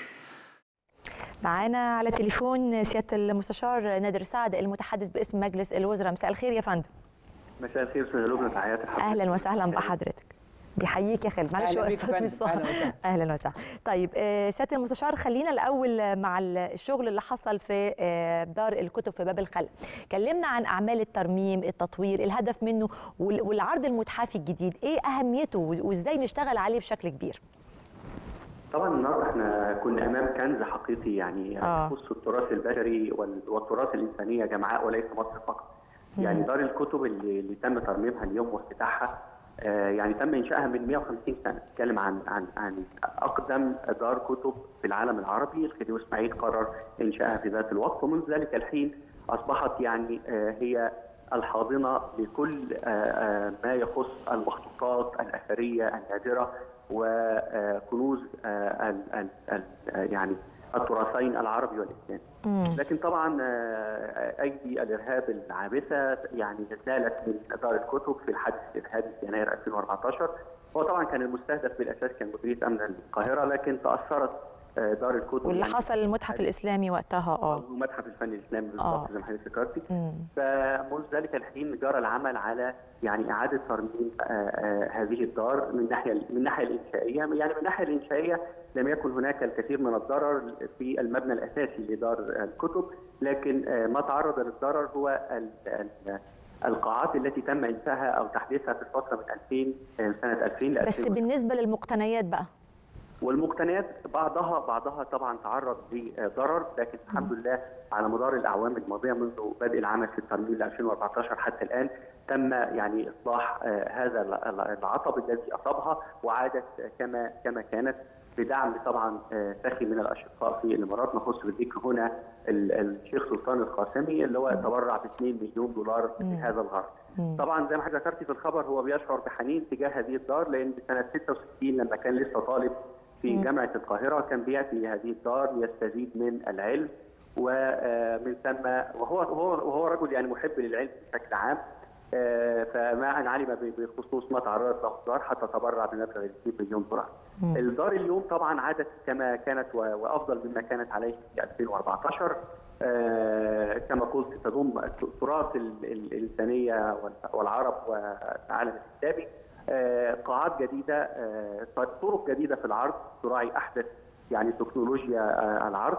معانا على تليفون سيادة المستشار نادر سعد المتحدث باسم مجلس الوزراء. مساء الخير يا فندم. مساء الخير استاذ لبنى، تحياتي لحضرتك. اهلا وسهلا بحضرتك. بيحييك يا خالد، معلش اهلا بيك الصوت مش صح. اهلا وسهلا. اهلا وسهلا. طيب سياده المستشار، خلينا الاول مع الشغل اللي حصل في دار الكتب في باب الخلق. كلمنا عن اعمال الترميم، التطوير، الهدف منه، والعرض المتحفي الجديد، ايه اهميته وازاي نشتغل عليه بشكل كبير؟ طبعا النهارده احنا كنا امام كنز حقيقي، يعني يخص التراث البشري والتراث الانسانيه جمعاء وليس مصر فقط. يعني دار الكتب اللي, اللي تم ترميمها اليوم وافتتاحها آه يعني تم انشائها من مئة وخمسين سنه، نتكلم عن عن عن اقدم دار كتب في العالم العربي. الخديوي اسماعيل قرر انشائها في ذات الوقت، ومنذ ذلك الحين اصبحت يعني آه هي الحاضنه لكل آه آه ما يخص المخطوطات الاثريه النادره وكنوز آه يعني التراثين العربي والاسلامي. لكن طبعا ايدي الارهاب العابثه يعني زالت من دار الكتب في الحادث الارهابي في يناير ألفين وأربعة عشر. هو طبعا كان المستهدف بالاساس كان مديريه امن القاهره، لكن تاثرت دار الكتب واللي يعني حصل المتحف الاسلامي وقتها اه ومتحف الفن الاسلامي بالضبط زي ما حضرتك ذكرتي. فمنذ ذلك الحين جرى العمل على يعني اعاده ترميم هذه الدار من ناحيه من الناحيه الانشائيه، يعني من الناحيه الانشائيه لم يكن هناك الكثير من الضرر في المبنى الاساسي لدار الكتب، لكن ما تعرض للضرر هو القاعات التي تم انشائها او تحديثها في الفتره من ألفين سنه ألفين ل بس بالنسبه للمقتنيات بقى، والمقتنيات بعضها بعضها طبعا تعرض لضرر، لكن الحمد لله على مدار الاعوام الماضيه منذ بدء العمل في الترميم ل ألفين وأربعة عشر حتى الان تم يعني اصلاح هذا العطب الذي اصابها وعادت كما كما كانت بدعم طبعا سخي من الاشقاء في الامارات. نخص بالذكر هنا الشيخ سلطان القاسمي اللي هو تبرع ب اثنين مليون دولار في هذا الغرض. طبعا زي ما حضرتك ذكرتي في الخبر هو بيشعر بحنين تجاه هذه الدار، لان سنه ستة وستين لما كان لسه طالب في جامعة القاهرة كان بيأتي لهذه الدار ليستزيد من العلم، ومن ثم وهو وهو وهو رجل يعني محب للعلم بشكل عام، فما أن علم بخصوص ما تعرضت له الدار حتى تبرع بمبلغ اثنين مليون دولار. الدار اليوم طبعا عادت كما كانت وأفضل مما كانت عليه في ألفين وأربعة عشر، كما قلت تضم التراث الإنسانية والعرب والعالم الإسلامي، قاعات جديده، طرق جديده في العرض تراعي احدث يعني تكنولوجيا العرض،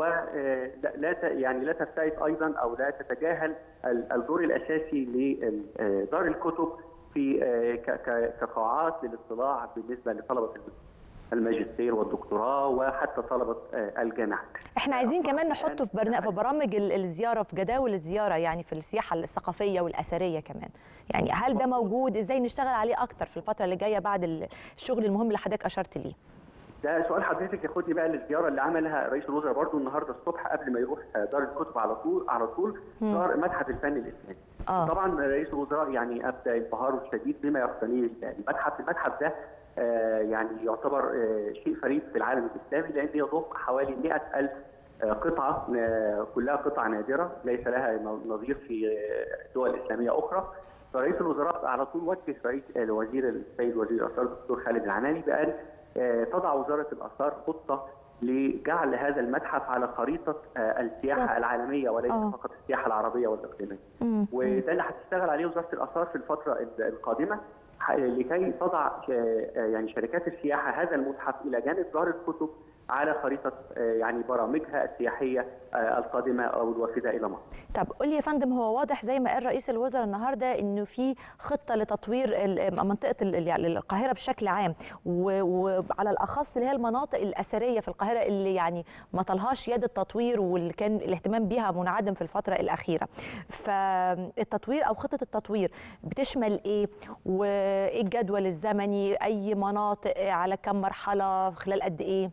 ولا يعني لا تبتعد ايضا او لا تتجاهل الدور الاساسي لدار الكتب في كقاعات للاطلاع بالنسبه لطلبه الماجستير والدكتوراه وحتى طلبه الجامعات. احنا عايزين كمان نحطه في برنامج في برامج الزياره، في جداول الزياره يعني في السياحه الثقافيه والاثريه كمان. يعني هل ده موجود؟ ازاي نشتغل عليه اكتر في الفتره اللي جايه بعد الشغل المهم اللي حضرتك اشرت ليه؟ ده سؤال حضرتك ياخدني بقى للزياره اللي عملها رئيس الوزراء برضو النهارده الصبح قبل ما يروح دار الكتب على طول على طول دار متحف الفن الاسلامي. آه. طبعا رئيس الوزراء يعني ابدى انبهاره الشديد بما يقتنيه المتحف. المتحف ده آه يعني يعتبر آه شيء فريد في العالم الاسلامي، لان يضم حوالي مئة ألف آه قطعه آه كلها قطع نادره ليس لها نظير في دول اسلاميه اخرى. فرئيس الوزراء على طول وجه رئيس الوزير السيد وزير الاثار الدكتور خالد العناني بان آه تضع وزاره الاثار خطه لجعل هذا المتحف على خريطه آه السياحه العالميه وليس أوه. فقط السياحه العربيه والاقليميه. وده اللي هتشتغل عليه وزاره الاثار في الفتره القادمه لكي تضع يعني شركات السياحه هذا المتحف الى جانب دار الكتب على خريطه يعني برامجها السياحيه القادمه او الوافده الى مصر. طب قول لي يا فندم، هو واضح زي ما قال رئيس الوزراء النهارده انه في خطه لتطوير منطقه القاهره بشكل عام، وعلى الاخص اللي هي المناطق الاثريه في القاهره اللي يعني ما طالهاش يد التطوير واللي كان الاهتمام بيها منعدم في الفتره الاخيره. فالتطوير او خطه التطوير بتشمل ايه؟ وايه الجدول الزمني؟ اي مناطق على كم مرحله خلال قد ايه؟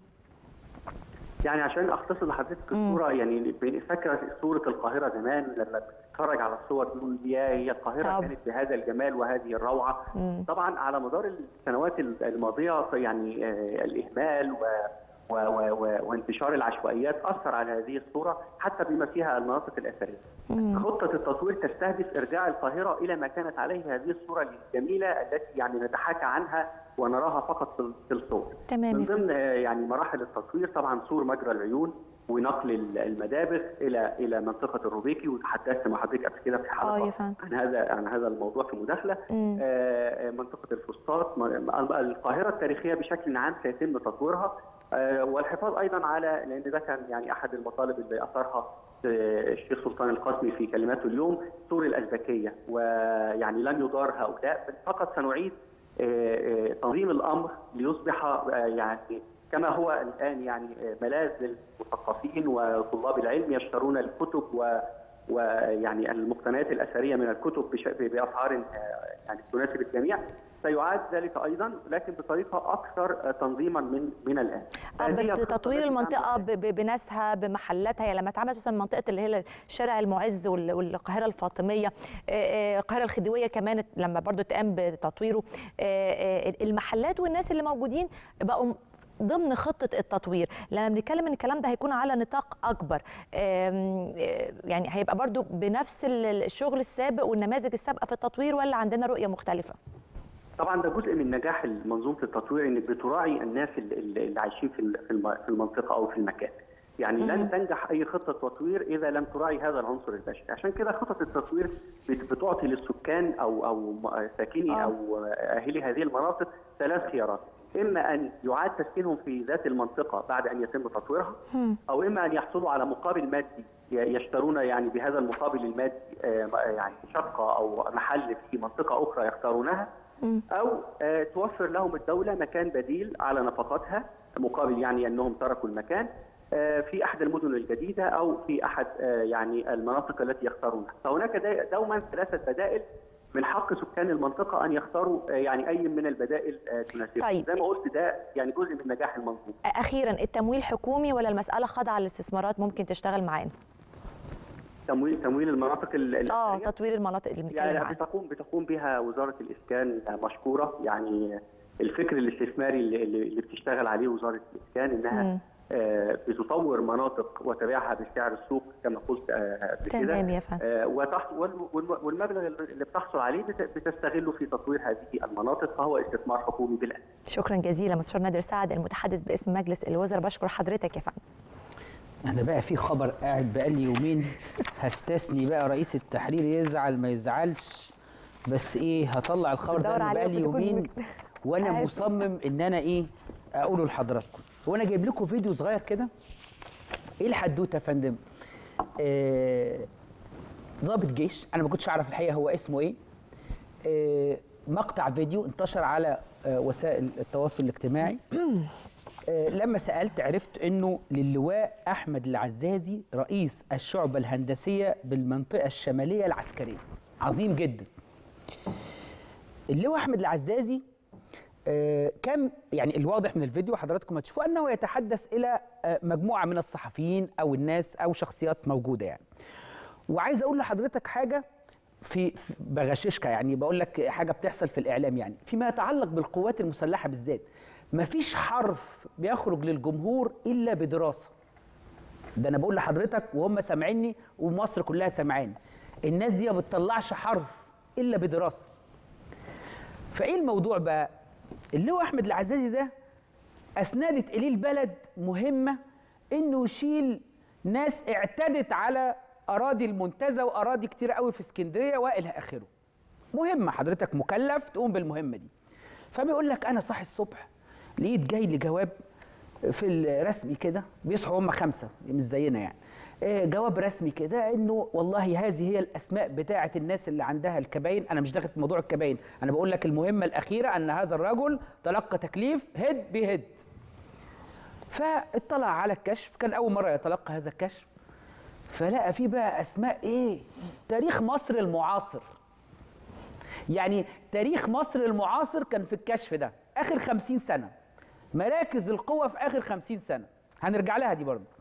يعني عشان اختصر لحضرتك الصوره، يعني فاكره صوره القاهره زمان لما بتتفرج على الصور تقول يا هي القاهره طب. كانت بهذا الجمال وهذه الروعه. مم. طبعا على مدار السنوات الماضيه يعني آه الاهمال و و و و وانتشار العشوائيات اثر على هذه الصوره حتى بما فيها المناطق الاثريه. مم. خطه التطوير تستهدف ارجاع القاهره الى ما كانت عليه هذه الصوره الجميله التي يعني نتحاكى عنها ونراها فقط في الصور. تمام. من ضمن يعني مراحل التطوير طبعا سور مجرى العيون ونقل المدابغ الى الى منطقه الروبيكي، وتحدثت مع حضرتك قبل كده في حلقه عن هذا عن هذا الموضوع في مداخله. آه منطقه الفسطاط، القاهره التاريخيه بشكل عام سيتم تطويرها آه والحفاظ ايضا على، لان ده كان يعني احد المطالب اللي اثرها الشيخ سلطان القاسمي في كلماته اليوم، سور الازبكيه، ويعني لن يضار هؤلاء، فقط سنعيد تنظيم الامر ليصبح يعني كما هو الان يعني ملاذ للمثقفين وطلاب العلم يشترون الكتب و ويعني المقتنيات الاثريه من الكتب باسعار يعني تناسب الجميع. سيعاد ذلك ايضا لكن بطريقه اكثر تنظيما من من الان. اه بس تطوير المنطقه بناسها بمحلاتها، يعني لما اتعملت مثلا منطقه اللي هي شارع المعز والقاهره الفاطميه، القاهره الخديويه كمان لما برضو تقام بتطويره، المحلات والناس اللي موجودين بقوا ضمن خطه التطوير لما بنتكلم ان الكلام ده هيكون على نطاق اكبر، يعني هيبقى برضو بنفس الشغل السابق والنماذج السابقه في التطوير ولا عندنا رؤيه مختلفه؟ طبعا ده جزء من نجاح منظومه التطوير، انك بتراعي الناس اللي عايشين في المنطقه او في المكان. يعني لن تنجح اي خطه تطوير اذا لم تراعي هذا العنصر البشري، عشان كده خطط التطوير بتعطي للسكان او او ساكني او اهلي هذه المناطق ثلاث خيارات، اما ان يعاد تسكينهم في ذات المنطقه بعد ان يتم تطويرها، او اما ان يحصلوا على مقابل مادي يشترون يعني بهذا المقابل المادي يعني شقه او محل في منطقه اخرى يختارونها، او توفر لهم الدوله مكان بديل على نفقاتها مقابل يعني انهم تركوا المكان في احد المدن الجديده او في احد يعني المناطق التي يختارونها. فهناك دوما ثلاثه بدائل من حق سكان المنطقه ان يختاروا يعني اي من البدائل تناسبهم. طيب. زي ما قلت ده يعني جزء من نجاح المنظومه. اخيرا التمويل حكومي ولا المساله خاضعه للاستثمارات ممكن تشتغل معانا؟ تمويل تمويل المناطق اه تطوير المناطق اللي بنتكلم يعني بتقوم بتقوم بها وزاره الاسكان مشكوره. يعني الفكر الاستثماري اللي, اللي بتشتغل عليه وزاره الاسكان انها م. آه بتطور مناطق وتبيعها بسعر السوق كما قلت قبل كده. تمام يا فندم. آه والمبلغ اللي بتحصل عليه بتستغله في تطوير هذه المناطق، فهو استثمار حكومي بالأساس. شكرا جزيلا مستشار نادر سعد المتحدث باسم مجلس الوزراء، بشكر حضرتك يا فندم. أنا بقى في خبر قاعد بقالي يومين هستثني بقى رئيس التحرير يزعل ما يزعلش، بس إيه هطلع الخبر ده. أنا بقالي يومين وأنا مصمم إن أنا إيه أقوله لحضراتكم. وأنا جايب لكم فيديو صغير كده. إيه الحدوتة يا فندم؟ آه ضابط جيش، أنا ما كنتش أعرف الحقيقة هو اسمه إيه. آه مقطع فيديو انتشر على آه وسائل التواصل الاجتماعي. لما سألت عرفت أنه للواء أحمد العزازي رئيس الشعبة الهندسية بالمنطقة الشمالية العسكرية. عظيم جدا. اللواء أحمد العزازي كان يعني الواضح من الفيديو حضراتكم هتشوفوا أنه يتحدث إلى مجموعة من الصحفيين أو الناس أو شخصيات موجودة يعني. وعايز أقول لحضرتك حاجة في بغششك، يعني بقول لك حاجة بتحصل في الإعلام يعني فيما يتعلق بالقوات المسلحة بالذات. مفيش حرف بيخرج للجمهور إلا بدراسة. ده أنا بقول لحضرتك وهم سامعيني ومصر كلها سامعاني. الناس دي ما بتطلعش حرف إلا بدراسة. فإيه الموضوع بقى؟ اللواء أحمد العزازي ده أسندت إليه البلد مهمة إنه يشيل ناس اعتدت على أراضي المنتزه وأراضي كتير قوي في اسكندرية وإلى آخره. مهمة، حضرتك مكلف تقوم بالمهمة دي. فبيقول لك أنا صاحي الصبح لقيت جاي لي جواب في الرسمي كده، بيصحوا هم خمسة مش زينا يعني. جواب رسمي كده انه والله هذه هي الاسماء بتاعه الناس اللي عندها الكباين. انا مش داخل في موضوع الكباين، انا بقول لك المهمه الاخيره ان هذا الرجل تلقى تكليف هد بهد. فاطلع على الكشف، كان اول مره يتلقى هذا الكشف، فلقى فيه بقى اسماء ايه؟ تاريخ مصر المعاصر. يعني تاريخ مصر المعاصر كان في الكشف ده اخر خمسين سنه. مراكز القوة في آخر خمسين سنة، هنرجع لها دي برضه.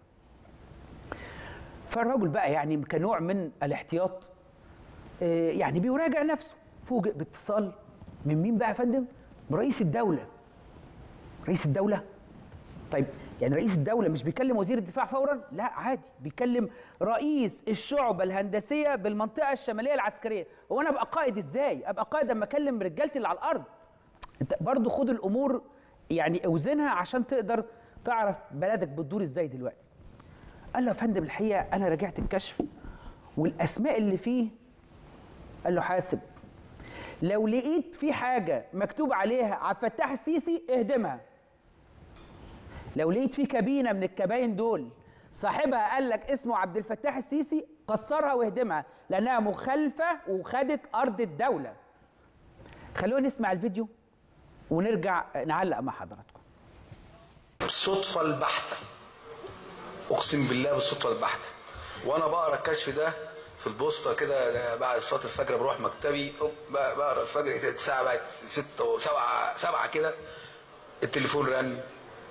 فالرجل بقى يعني كنوع من الاحتياط يعني بيراجع نفسه، فوجئ باتصال من مين بقى يا فندم؟ برئيس الدولة. رئيس الدولة؟ طيب يعني رئيس الدولة مش بيكلم وزير الدفاع فورا؟ لا عادي، بيكلم رئيس الشعبة الهندسية بالمنطقة الشمالية العسكرية. هو أنا أبقى قائد إزاي؟ أبقى قائد أما أكلم رجالتي اللي على الأرض. أنت برضه خد الأمور يعني اوزنها عشان تقدر تعرف بلدك بتدور ازاي دلوقتي. قال له يا فندم الحقيقه انا راجعت الكشف والاسماء اللي فيه، قال له حاسب، لو لقيت في حاجه مكتوب عليها عبد الفتاح السيسي اهدمها. لو لقيت في كابينه من الكباين دول صاحبها قال لك اسمه عبد الفتاح السيسي كسرها واهدمها لانها مخالفه وخدت ارض الدوله. خلونا نسمع الفيديو ونرجع نعلق مع حضراتكم. الصدفة البحتة، أقسم بالله بالصدفة البحتة، وأنا بقرا الكشف ده في البوسطة كده بعد صلاة الفجر بروح مكتبي بقرا الفجر كده الساعة بقت ستة وسبعة سبعة كده، التليفون رن،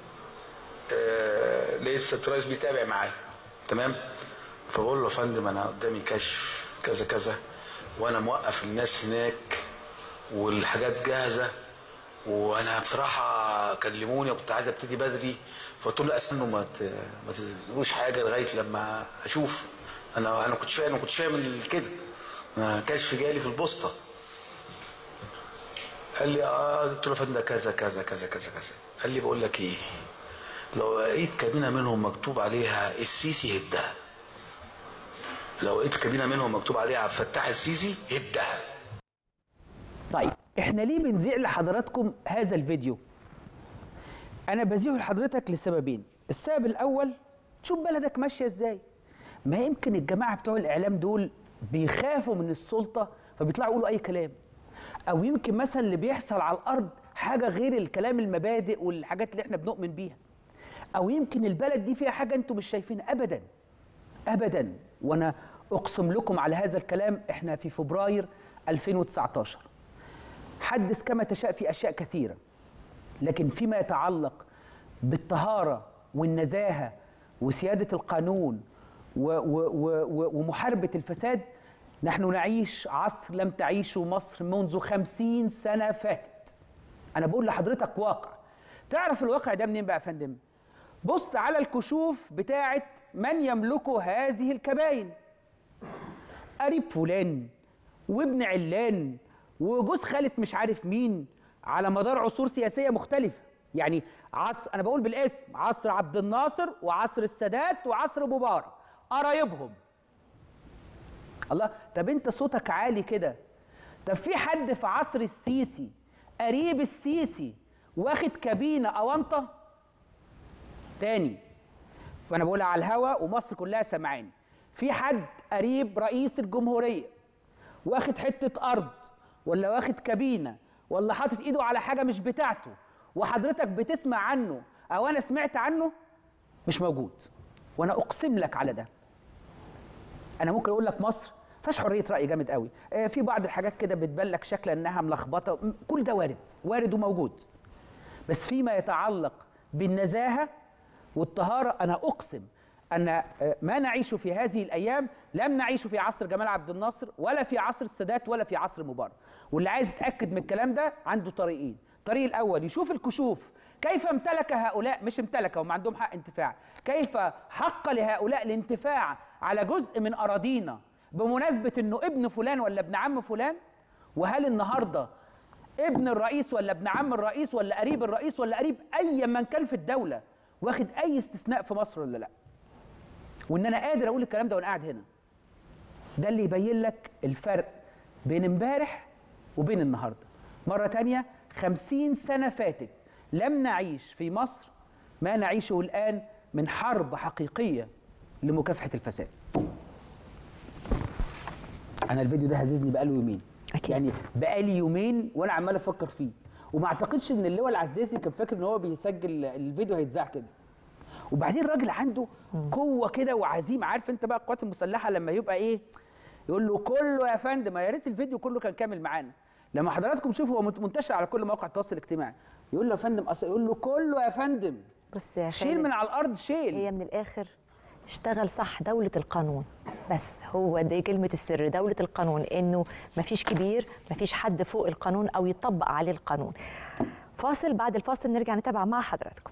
آه لقيت الست رئيس بيتابع معايا، تمام؟ فبقول له يا فندم أنا قدامي كشف كذا كذا وأنا موقف الناس هناك والحاجات جاهزة، وانا بصراحه كلموني وكنت عايز ابتدي بدري، فقلت له استنوا ما ما تقولوش حاجه لغايه لما اشوف. انا انا كنت فاهم ما كنتش فاهم كده، ما كانش في جالي في البوسطه. قال لي اه قلت له يا فندم ده كذا كذا كذا كذا كذا. قال لي بقول لك ايه، لو لقيت كابينه منهم مكتوب عليها السيسي هدها. لو لقيت كابينه منهم مكتوب عليها عبد الفتاح السيسي هدها. طيب احنا ليه بنذيع لحضراتكم هذا الفيديو؟ انا بذيعه لحضرتك لسببين. السبب الاول تشوف بلدك ماشيه ازاي. ما يمكن الجماعه بتوع الاعلام دول بيخافوا من السلطه فبيطلعوا يقولوا اي كلام، او يمكن مثلا اللي بيحصل على الارض حاجه غير الكلام المبادئ والحاجات اللي احنا بنؤمن بيها، او يمكن البلد دي فيها حاجه انتم مش شايفينها. ابدا ابدا. وانا اقسم لكم على هذا الكلام. احنا في فبراير ألفين وتسعتاشر، حدث كما تشاء في اشياء كثيره، لكن فيما يتعلق بالطهاره والنزاهه وسياده القانون و و و ومحاربه الفساد، نحن نعيش عصر لم تعيشه مصر منذ خمسين سنة فاتت. أنا بقول لحضرتك واقع. تعرف الواقع ده منين بقى يا فندم؟ بص على الكشوف بتاعت من يملك هذه الكباين. قريب فلان وابن علان وجوز خالة مش عارف مين، على مدار عصور سياسية مختلفة. يعني عصر، أنا بقول بالاسم، عصر عبد الناصر وعصر السادات وعصر مبارك، قرايبهم. الله، طب انت صوتك عالي كده، طب في حد في عصر السيسي قريب السيسي واخد كابينه اونطه تاني؟ وانا بقولها على الهوا ومصر كلها سمعاني. في حد قريب رئيس الجمهوريه واخد حته ارض ولا واخد كابينه ولا حاطط ايده على حاجه مش بتاعته وحضرتك بتسمع عنه او انا سمعت عنه؟ مش موجود. وانا اقسم لك على ده. انا ممكن اقول لك مصر فيهاش حريه راي جامد قوي، آه في بعض الحاجات كده بتبان لك شكل انها ملخبطه، كل ده وارد وارد وموجود. بس فيما يتعلق بالنزاهه والطهاره، انا اقسم ان آه ما نعيش في هذه الايام لم نعيش في عصر جمال عبد الناصر ولا في عصر السادات ولا في عصر مبارك. واللي عايز يتاكد من الكلام ده عنده طريقين. الطريق الاول يشوف الكشوف كيف امتلك هؤلاء، مش امتلك هم عندهم حق انتفاع، كيف حق لهؤلاء الانتفاع على جزء من اراضينا بمناسبه انه ابن فلان ولا ابن عم فلان. وهل النهارده ابن الرئيس ولا ابن عم الرئيس ولا قريب الرئيس ولا قريب اي من كان في الدوله واخد اي استثناء في مصر ولا لا؟ وان انا قادر اقول الكلام ده وانا قاعد هنا. ده اللي يبين لك الفرق بين امبارح وبين النهارده. مره ثانيه، خمسين سنه فاتت لم نعيش في مصر ما نعيشه الآن من حرب حقيقية لمكافحة الفساد. أنا الفيديو ده هززني بقاله يومين. أكيد. يعني بقالي يومين وأنا عمال أفكر فيه، وما أعتقدش إن اللواء العزازي كان فاكر إن هو بيسجل الفيديو هيتذاع كده. وبعدين الراجل عنده قوة كده وعزيمة. عارف أنت بقى القوات المسلحة لما يبقى إيه؟ يقول له كله يا فندم، يا ريت الفيديو كله كان كامل معانا. لما حضراتكم تشوفوا هو منتشر على كل مواقع التواصل الاجتماعي، يقول له يا فندم أصل، يقول له كله يا فندم. بص يا شيل من على الارض شيل. هي من الاخر اشتغل صح، دولة القانون. بس هو دي كلمة السر، دولة القانون، انه مفيش كبير، مفيش حد فوق القانون او يطبق عليه القانون. فاصل، بعد الفاصل نرجع نتابع مع حضراتكم.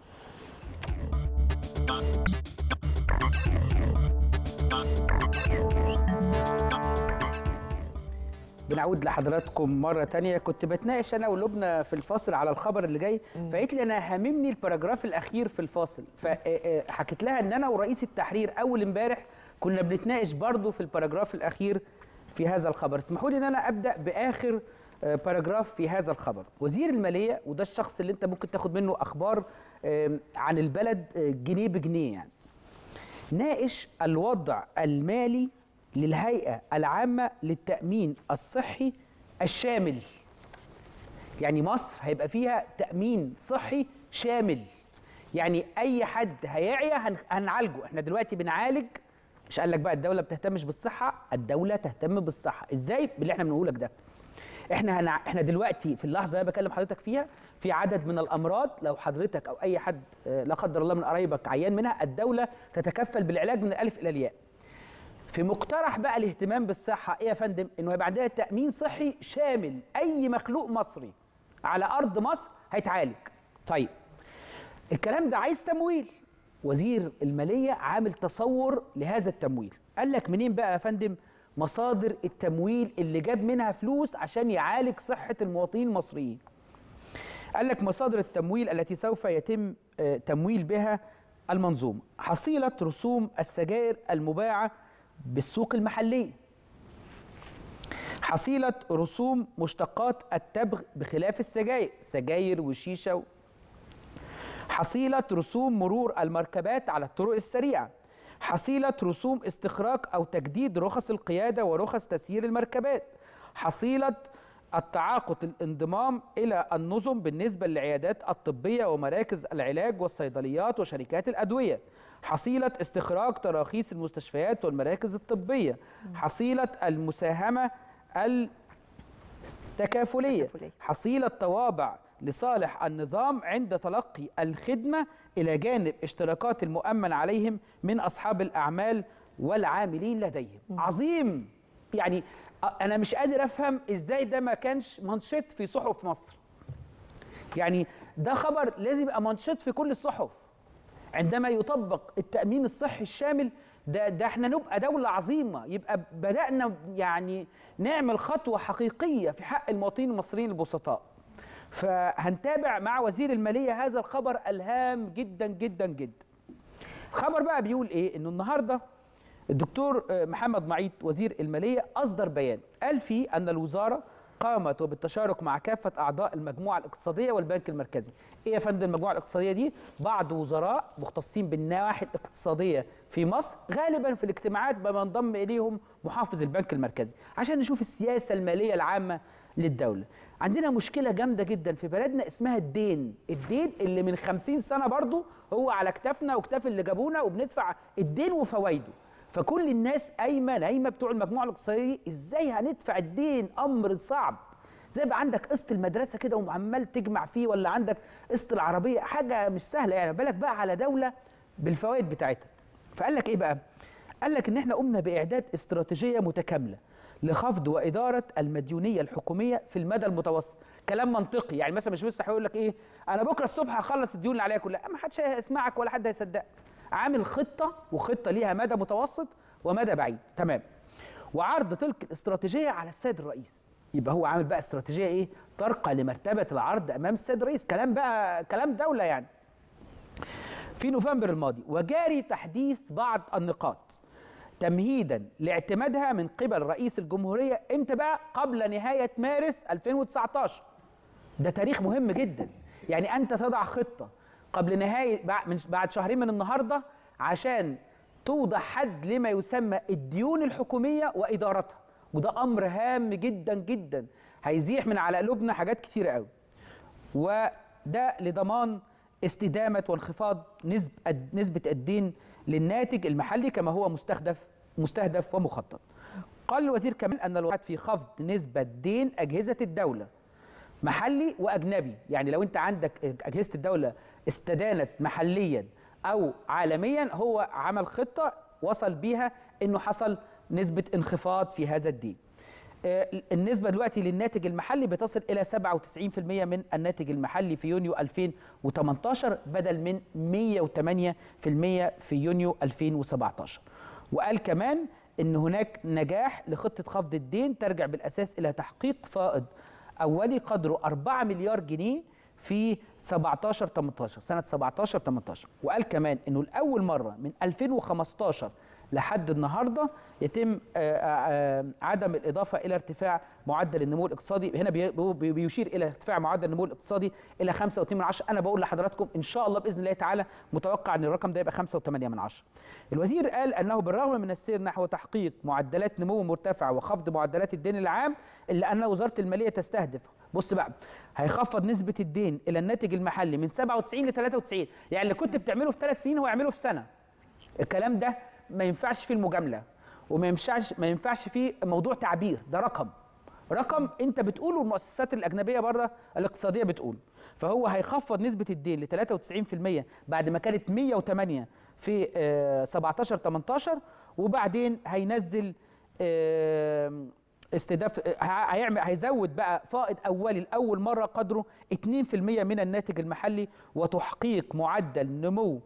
بنعود لحضراتكم مرة تانية. كنت بتناقش أنا ولبنى في الفاصل على الخبر اللي جاي، فقالت لي أنا هاممني الباراجراف الأخير في الفاصل، فحكيت لها إن أنا ورئيس التحرير أول امبارح كنا بنتناقش برضو في الباراجراف الأخير في هذا الخبر. اسمحوا لي إن أنا أبدأ بآخر باراجراف في هذا الخبر. وزير المالية، وده الشخص اللي أنت ممكن تاخد منه أخبار عن البلد جنيه بجنيه، يعني ناقش الوضع المالي للهيئة العامة للتأمين الصحي الشامل. يعني مصر هيبقى فيها تأمين صحي شامل، يعني أي حد هيعيا هنعالجه. احنا دلوقتي بنعالج، مش قال لك بقى الدولة بتهتمش بالصحة، الدولة تهتم بالصحة. ازاي؟ باللي احنا بنقوله لك ده. احنا هنع... احنا دلوقتي في اللحظة اللي بكلم حضرتك فيها في عدد من الأمراض لو حضرتك أو أي حد لا قدر الله من قرايبك عيان منها، الدولة تتكفل بالعلاج من الألف إلى الياء. في مقترح بقى الاهتمام بالصحة ايه يا فندم؟ انه هيبقى عندنا تأمين صحي شامل، اي مخلوق مصري على ارض مصر هيتعالج. طيب الكلام ده عايز تمويل. وزير المالية عامل تصور لهذا التمويل. قال لك منين بقى يا فندم مصادر التمويل اللي جاب منها فلوس عشان يعالج صحة المواطنين المصريين؟ قال لك مصادر التمويل التي سوف يتم تمويل بها المنظومة: حصيلة رسوم السجائر المباعة بالسوق المحلية، حصيلة رسوم مشتقات التبغ بخلاف السجاير، سجاير وشيشة، حصيلة رسوم مرور المركبات على الطرق السريعة، حصيلة رسوم استخراج أو تجديد رخص القيادة ورخص تسيير المركبات، حصيلة التعاقد الانضمام إلى النظم بالنسبة للعيادات الطبية ومراكز العلاج والصيدليات وشركات الأدوية، حصيلة استخراج تراخيص المستشفيات والمراكز الطبية، حصيلة المساهمة التكافلية، حصيلة طوابع لصالح النظام عند تلقي الخدمة إلى جانب اشتراكات المؤمن عليهم من أصحاب الأعمال والعاملين لديهم. عظيم. يعني أنا مش قادر أفهم إزاي ده ما كانش منشط في صحف مصر. يعني ده خبر لازم يبقى منشط في كل الصحف. عندما يطبق التأمين الصحي الشامل ده, ده احنا نبقى دولة عظيمة، يبقى بدأنا يعني نعمل خطوة حقيقية في حق المواطنين المصريين البسطاء. فهنتابع مع وزير المالية هذا الخبر الهام جدا جدا جدا. الخبر بقى بيقول ايه؟ انه النهارده الدكتور محمد معيط وزير المالية أصدر بيان قال فيه أن الوزارة قامت وبالتشارك مع كافة أعضاء المجموعة الاقتصادية والبنك المركزي. إيه يا فندم المجموعة الاقتصادية دي؟ بعض وزراء مختصين بالنواحي الاقتصادية في مصر، غالبا في الاجتماعات بينضم إليهم محافظ البنك المركزي عشان نشوف السياسة المالية العامة للدولة. عندنا مشكلة جامدة جدا في بلدنا اسمها الدين، الدين اللي من خمسين سنة برضو هو على كتافنا وكتاف اللي جابونا وبندفع الدين وفوائده. فكل الناس قايمه نايمه بتوع المجموعه الاقتصاديه ازاي هندفع الدين، امر صعب. زي بقى عندك قسط المدرسه كده وعمال تجمع فيه، ولا عندك قسط العربيه، حاجه مش سهله يعني، بالك بقى على دوله بالفوائد بتاعتها. فقال لك ايه بقى؟ قال لك ان احنا قمنا باعداد استراتيجيه متكامله لخفض واداره المديونيه الحكوميه في المدى المتوسط. كلام منطقي، يعني مثلا مش لسه هيقول لك ايه انا بكره الصبح هخلص الديون اللي عليا كلها، ما حدش هيسمعك ولا حد هيصدقك. عامل خطة، وخطة ليها مدى متوسط ومدى بعيد، تمام. وعرض تلك الاستراتيجية على السيد الرئيس. يبقى هو عامل بقى استراتيجية ايه؟ ترقى لمرتبة العرض امام السيد الرئيس، كلام بقى كلام دولة يعني. في نوفمبر الماضي وجاري تحديث بعض النقاط تمهيدا لاعتمادها من قبل رئيس الجمهورية امتى بقى؟ قبل نهاية مارس ألفين وتسعتاشر. ده تاريخ مهم جدا. يعني انت تضع خطة قبل نهاية بعد شهرين من النهاردة عشان توضع حد لما يسمى الديون الحكومية وإدارتها، وده أمر هام جدا جدا هيزيح من على قلوبنا حاجات كتيرة قوي. وده لضمان استدامة وانخفاض نسبة نسبة الدين للناتج المحلي كما هو مستهدف مستهدف ومخطط. قال الوزير كمان أن الوقت في خفض نسبة دين أجهزة الدولة محلي وأجنبي. يعني لو أنت عندك أجهزة الدولة استدانت محليا أو عالميا، هو عمل خطة وصل بيها أنه حصل نسبة انخفاض في هذا الدين. النسبة دلوقتي للناتج المحلي بتصل إلى سبعة وتسعين بالمئة من الناتج المحلي في يونيو ألفين وتمنتاشر بدل من مئة وثمانية بالمئة في يونيو ألفين وسبعتاشر. وقال كمان أن هناك نجاح لخطة خفض الدين ترجع بالأساس إلى تحقيق فائض أولي قدره أربعة مليار جنيه في سبعتاشر تمنتاشر، سنة سبعتاشر تمنتاشر. وقال كمان أنه لأول مرة من ألفين وخمستاشر لحد النهارده يتم عدم الإضافة إلى ارتفاع معدل النمو الاقتصادي. هنا بيشير إلى ارتفاع معدل النمو الاقتصادي إلى خمسة واتنين من عشرة. أنا بقول لحضراتكم إن شاء الله بإذن الله تعالى متوقع أن الرقم ده يبقى خمسة وثمانية من عشرة. الوزير قال أنه بالرغم من السير نحو تحقيق معدلات نمو مرتفعة وخفض معدلات الدين العام، إلا أن وزارة المالية تستهدف، بص بقى، هيخفض نسبة الدين إلى الناتج المحلي من سبعة وتسعين ل ثلاثة وتسعين. يعني اللي كنت بتعمله في ثلاث سنين هو يعمله في سنة. الكلام ده ما ينفعش فيه المجامله، وما ينفعش ما ينفعش فيه موضوع تعبير، ده رقم رقم انت بتقوله والمؤسسات الاجنبيه بره الاقتصاديه بتقول. فهو هيخفض نسبه الدين ل ثلاثة وتسعين بالمئة بعد ما كانت مئة وثمانية في سبعتاشر تمنتاشر، وبعدين هينزل استهداف هيعمل هيزود بقى فائض اولي لاول مره قدره اتنين في المية من الناتج المحلي، وتحقيق معدل نمو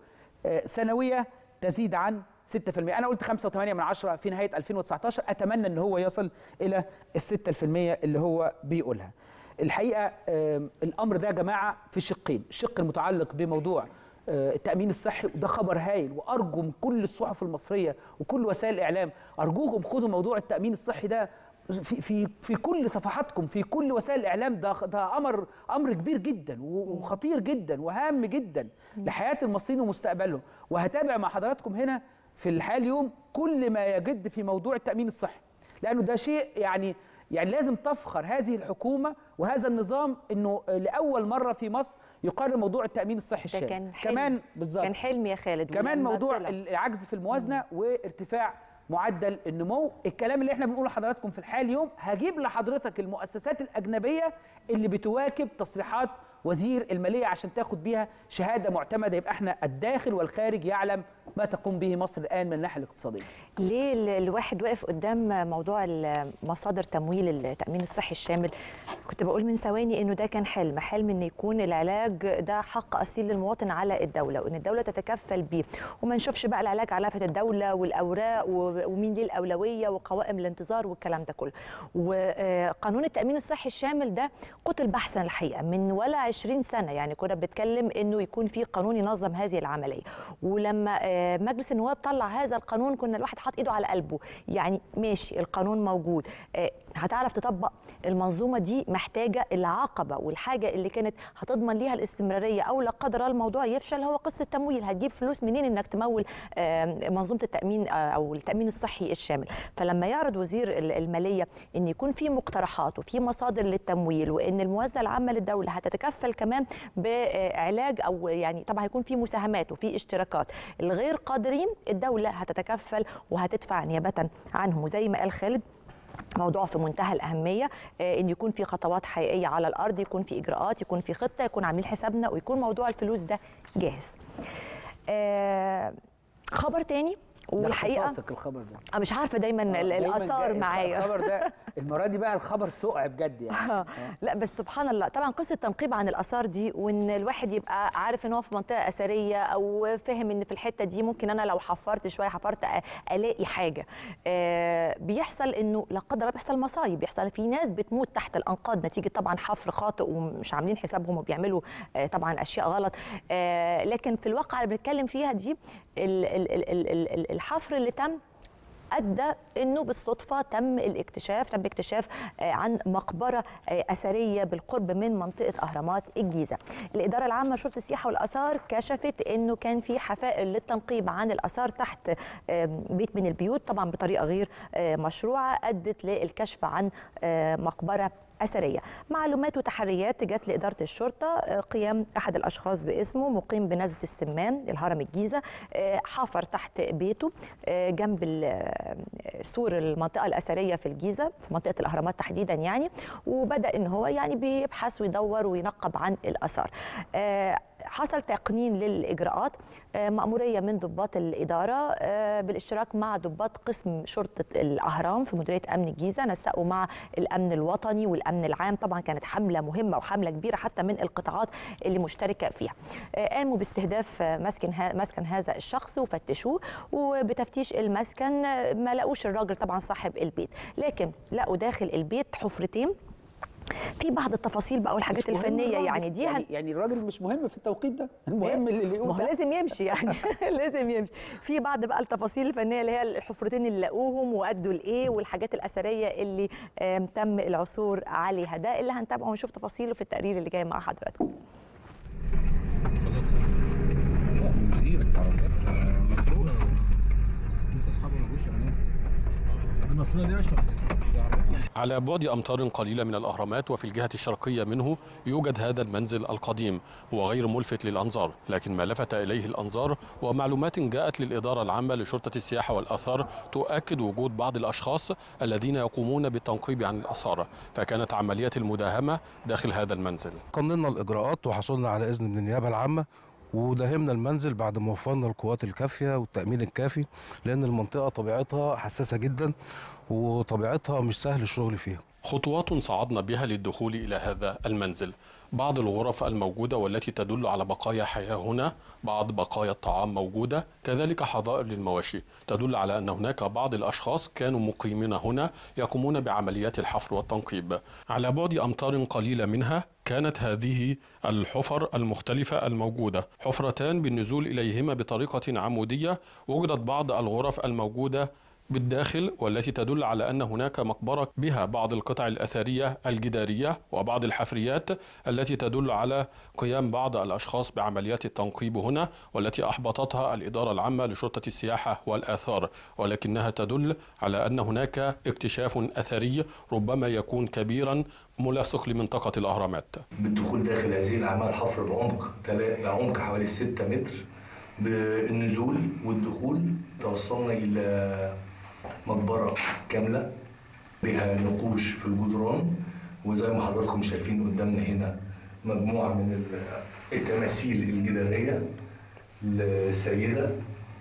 سنويه تزيد عن ستة في المية. انا قلت خمسة وثمانية من عشرة في نهايه ألفين وتسعتاشر، اتمنى ان هو يصل الى الستة في المية اللي هو بيقولها. الحقيقه الامر ده يا جماعه في شقين، الشق المتعلق بموضوع التأمين الصحي، وده خبر هايل، وأرجو من كل الصحف المصرية وكل وسائل الإعلام، أرجوكم خدوا موضوع التأمين الصحي ده في في في كل صفحاتكم، في كل وسائل الإعلام. ده ده أمر أمر كبير جدا وخطير جدا وهام جدا لحياة المصريين ومستقبلهم، وهتابع مع حضراتكم هنا في الحياة اليوم كل ما يجد في موضوع التأمين الصحي، لأنه ده شيء يعني يعني لازم تفخر هذه الحكومة وهذا النظام انه لاول مره في مصر يقرر موضوع التامين الصحي الشامل. كان كمان بالظبط كان حلم يا خالد. كمان موضوع العجز في الموازنه مم. وارتفاع معدل النمو. الكلام اللي احنا بنقوله لحضراتكم في الحال اليوم هجيب لحضرتك المؤسسات الاجنبيه اللي بتواكب تصريحات وزير الماليه عشان تاخد بيها شهاده معتمده، يبقى احنا الداخل والخارج يعلم ما تقوم به مصر الان من الناحيه الاقتصاديه. ليه الواحد واقف قدام موضوع مصادر تمويل التامين الصحي الشامل؟ كنت بقول من ثواني انه ده كان حلم، حلم ان يكون العلاج ده حق اصيل للمواطن على الدوله، وان الدوله تتكفل بيه، وما نشوفش بقى العلاج على نفقه الدوله والاوراق ومين ليه الاولويه وقوائم الانتظار والكلام ده كله. وقانون التامين الصحي الشامل ده قتل بحثا الحقيقه من ولا عشرين سنه، يعني كنا بنتكلم انه يكون في قانون ينظم هذه العمليه، ولما مجلس النواب طلع هذا القانون كنا الواحد حاطط ايده على قلبه، يعني ماشي القانون موجود، هتعرف تطبق المنظومه دي؟ محتاجه العقبه والحاجه اللي كانت هتضمن ليها الاستمراريه، او لا قدر الله الموضوع يفشل هو قصه التمويل. هتجيب فلوس منين انك تمول منظومه التامين او التامين الصحي الشامل؟ فلما يعرض وزير الماليه ان يكون في مقترحات وفي مصادر للتمويل، وان الموازنه العامه للدوله هتتكفل كمان بعلاج، او يعني طبعا هيكون في مساهمات وفي اشتراكات، الغير قادرين الدوله هتتكفل وهتدفع نيابه عنهم. وزي ما قال خالد موضوع في منتهى الأهمية، إن يكون في خطوات حقيقية على الأرض، يكون في إجراءات، يكون في خطة، يكون عاملين حسابنا، ويكون موضوع الفلوس ده جاهز. خبر تاني والحقيقه الخبر ده انا مش عارفه دايما, دايماً الاثار معايا. الخبر ده المره دي بقى الخبر سقع بجد يعني. آه. لا بس سبحان الله، طبعا قصه تنقيب عن الاثار دي، وان الواحد يبقى عارف ان هو في منطقه اثريه، او فاهم ان في الحته دي ممكن انا لو حفرت شويه حفرت الاقي حاجه. آه بيحصل انه لا قدر الله بيحصل مصايب، بيحصل في ناس بتموت تحت الانقاض نتيجه طبعا حفر خاطئ ومش عاملين حسابهم وبيعملوا آه طبعا اشياء غلط. آه لكن في الواقعه اللي بنتكلم فيها دي ال ال ال ال ال الحفر اللي تم أدى أنه بالصدفة تم الاكتشاف تم اكتشاف عن مقبرة أثرية بالقرب من منطقة أهرامات الجيزة. الإدارة العامة لشرطة السياحة والآثار كشفت أنه كان في حفائر للتنقيب عن الآثار تحت بيت من البيوت، طبعا بطريقة غير مشروعة أدت للكشف عن مقبرة أثرية. معلومات وتحريات جت لإدارة الشرطة قيام أحد الأشخاص باسمه مقيم بنزلة السمان الهرم الجيزة، حفر تحت بيته جنب سور المنطقة الأثرية في الجيزة في منطقة الأهرامات تحديدا يعني، وبدأ إن هو يعني بيبحث ويدور وينقب عن الآثار. حصل تقنين للإجراءات، مأمورية من ضباط الإدارة بالاشتراك مع ضباط قسم شرطة الأهرام في مديرية أمن الجيزة، نسقوا مع الأمن الوطني والأمن العام. طبعا كانت حملة مهمة وحملة كبيرة حتى من القطاعات اللي مشتركة فيها. قاموا باستهداف مسكن مسكن هذا الشخص وفتشوه، وبتفتيش المسكن ما لقوش الراجل طبعا صاحب البيت، لكن لقوا داخل البيت حفرتين في بعض التفاصيل بقى والحاجات الفنيه يعني دي يعني, يعني الراجل مش مهم في التوقيت ده، المهم اللي اللي يقول لازم يمشي يعني لازم يمشي في بعض بقى التفاصيل الفنيه اللي هي الحفرتين اللي لقوهم وادوا لايه، والحاجات الاثريه اللي تم العثور عليها. ده اللي هنتابعه ونشوف تفاصيله في التقرير اللي جاي مع حضراتكم. خلاص مدير الحركات مفروض انت اصحابه ما جوش يعني المصريه دي عشان على بعد أمتار قليلة من الأهرامات وفي الجهة الشرقية منه يوجد هذا المنزل القديم، هو غير ملفت للأنظار، لكن ما لفت إليه الأنظار ومعلومات جاءت للإدارة العامة لشرطة السياحة والآثار تؤكد وجود بعض الأشخاص الذين يقومون بالتنقيب عن الآثار، فكانت عملية المداهمة داخل هذا المنزل. قننا الإجراءات وحصلنا على إذن من النيابة العامة وداهمنا المنزل بعد ما وفرنا القوات الكافيه والتامين الكافي، لان المنطقه طبيعتها حساسه جدا وطبيعتها مش سهل الشغل فيها. خطوات صعدنا بها للدخول إلى هذا المنزل، بعض الغرف الموجودة والتي تدل على بقايا حياة هنا، بعض بقايا الطعام موجودة، كذلك حظائر للمواشي تدل على أن هناك بعض الأشخاص كانوا مقيمين هنا يقومون بعمليات الحفر والتنقيب. على بعد أمتار قليلة منها كانت هذه الحفر المختلفة الموجودة، حفرتان بالنزول إليهما بطريقة عمودية. وجدت بعض الغرف الموجودة بالداخل والتي تدل على أن هناك مقبرة بها بعض القطع الأثرية الجدارية وبعض الحفريات التي تدل على قيام بعض الأشخاص بعمليات التنقيب هنا، والتي أحبطتها الإدارة العامة لشرطة السياحة والآثار، ولكنها تدل على أن هناك اكتشاف أثري ربما يكون كبيرا ملاصق لمنطقة الأهرامات. بالدخول داخل هذه الأعمال حفر بعمق بعمق حوالي ستة متر، بالنزول والدخول توصلنا إلى مقبرة كاملة بها نقوش في الجدران، وزي ما حضراتكم شايفين قدامنا هنا مجموعة من التماثيل الجدارية لسيدة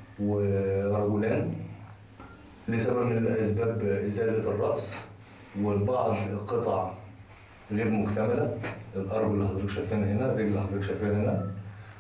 ورجلان لسبب من الأسباب إزالة الرأس، والبعض قطع غير مكتملة، الأرجل اللي حضرتك شايفينها هنا، الرجل اللي حضرتك شايفينها هنا.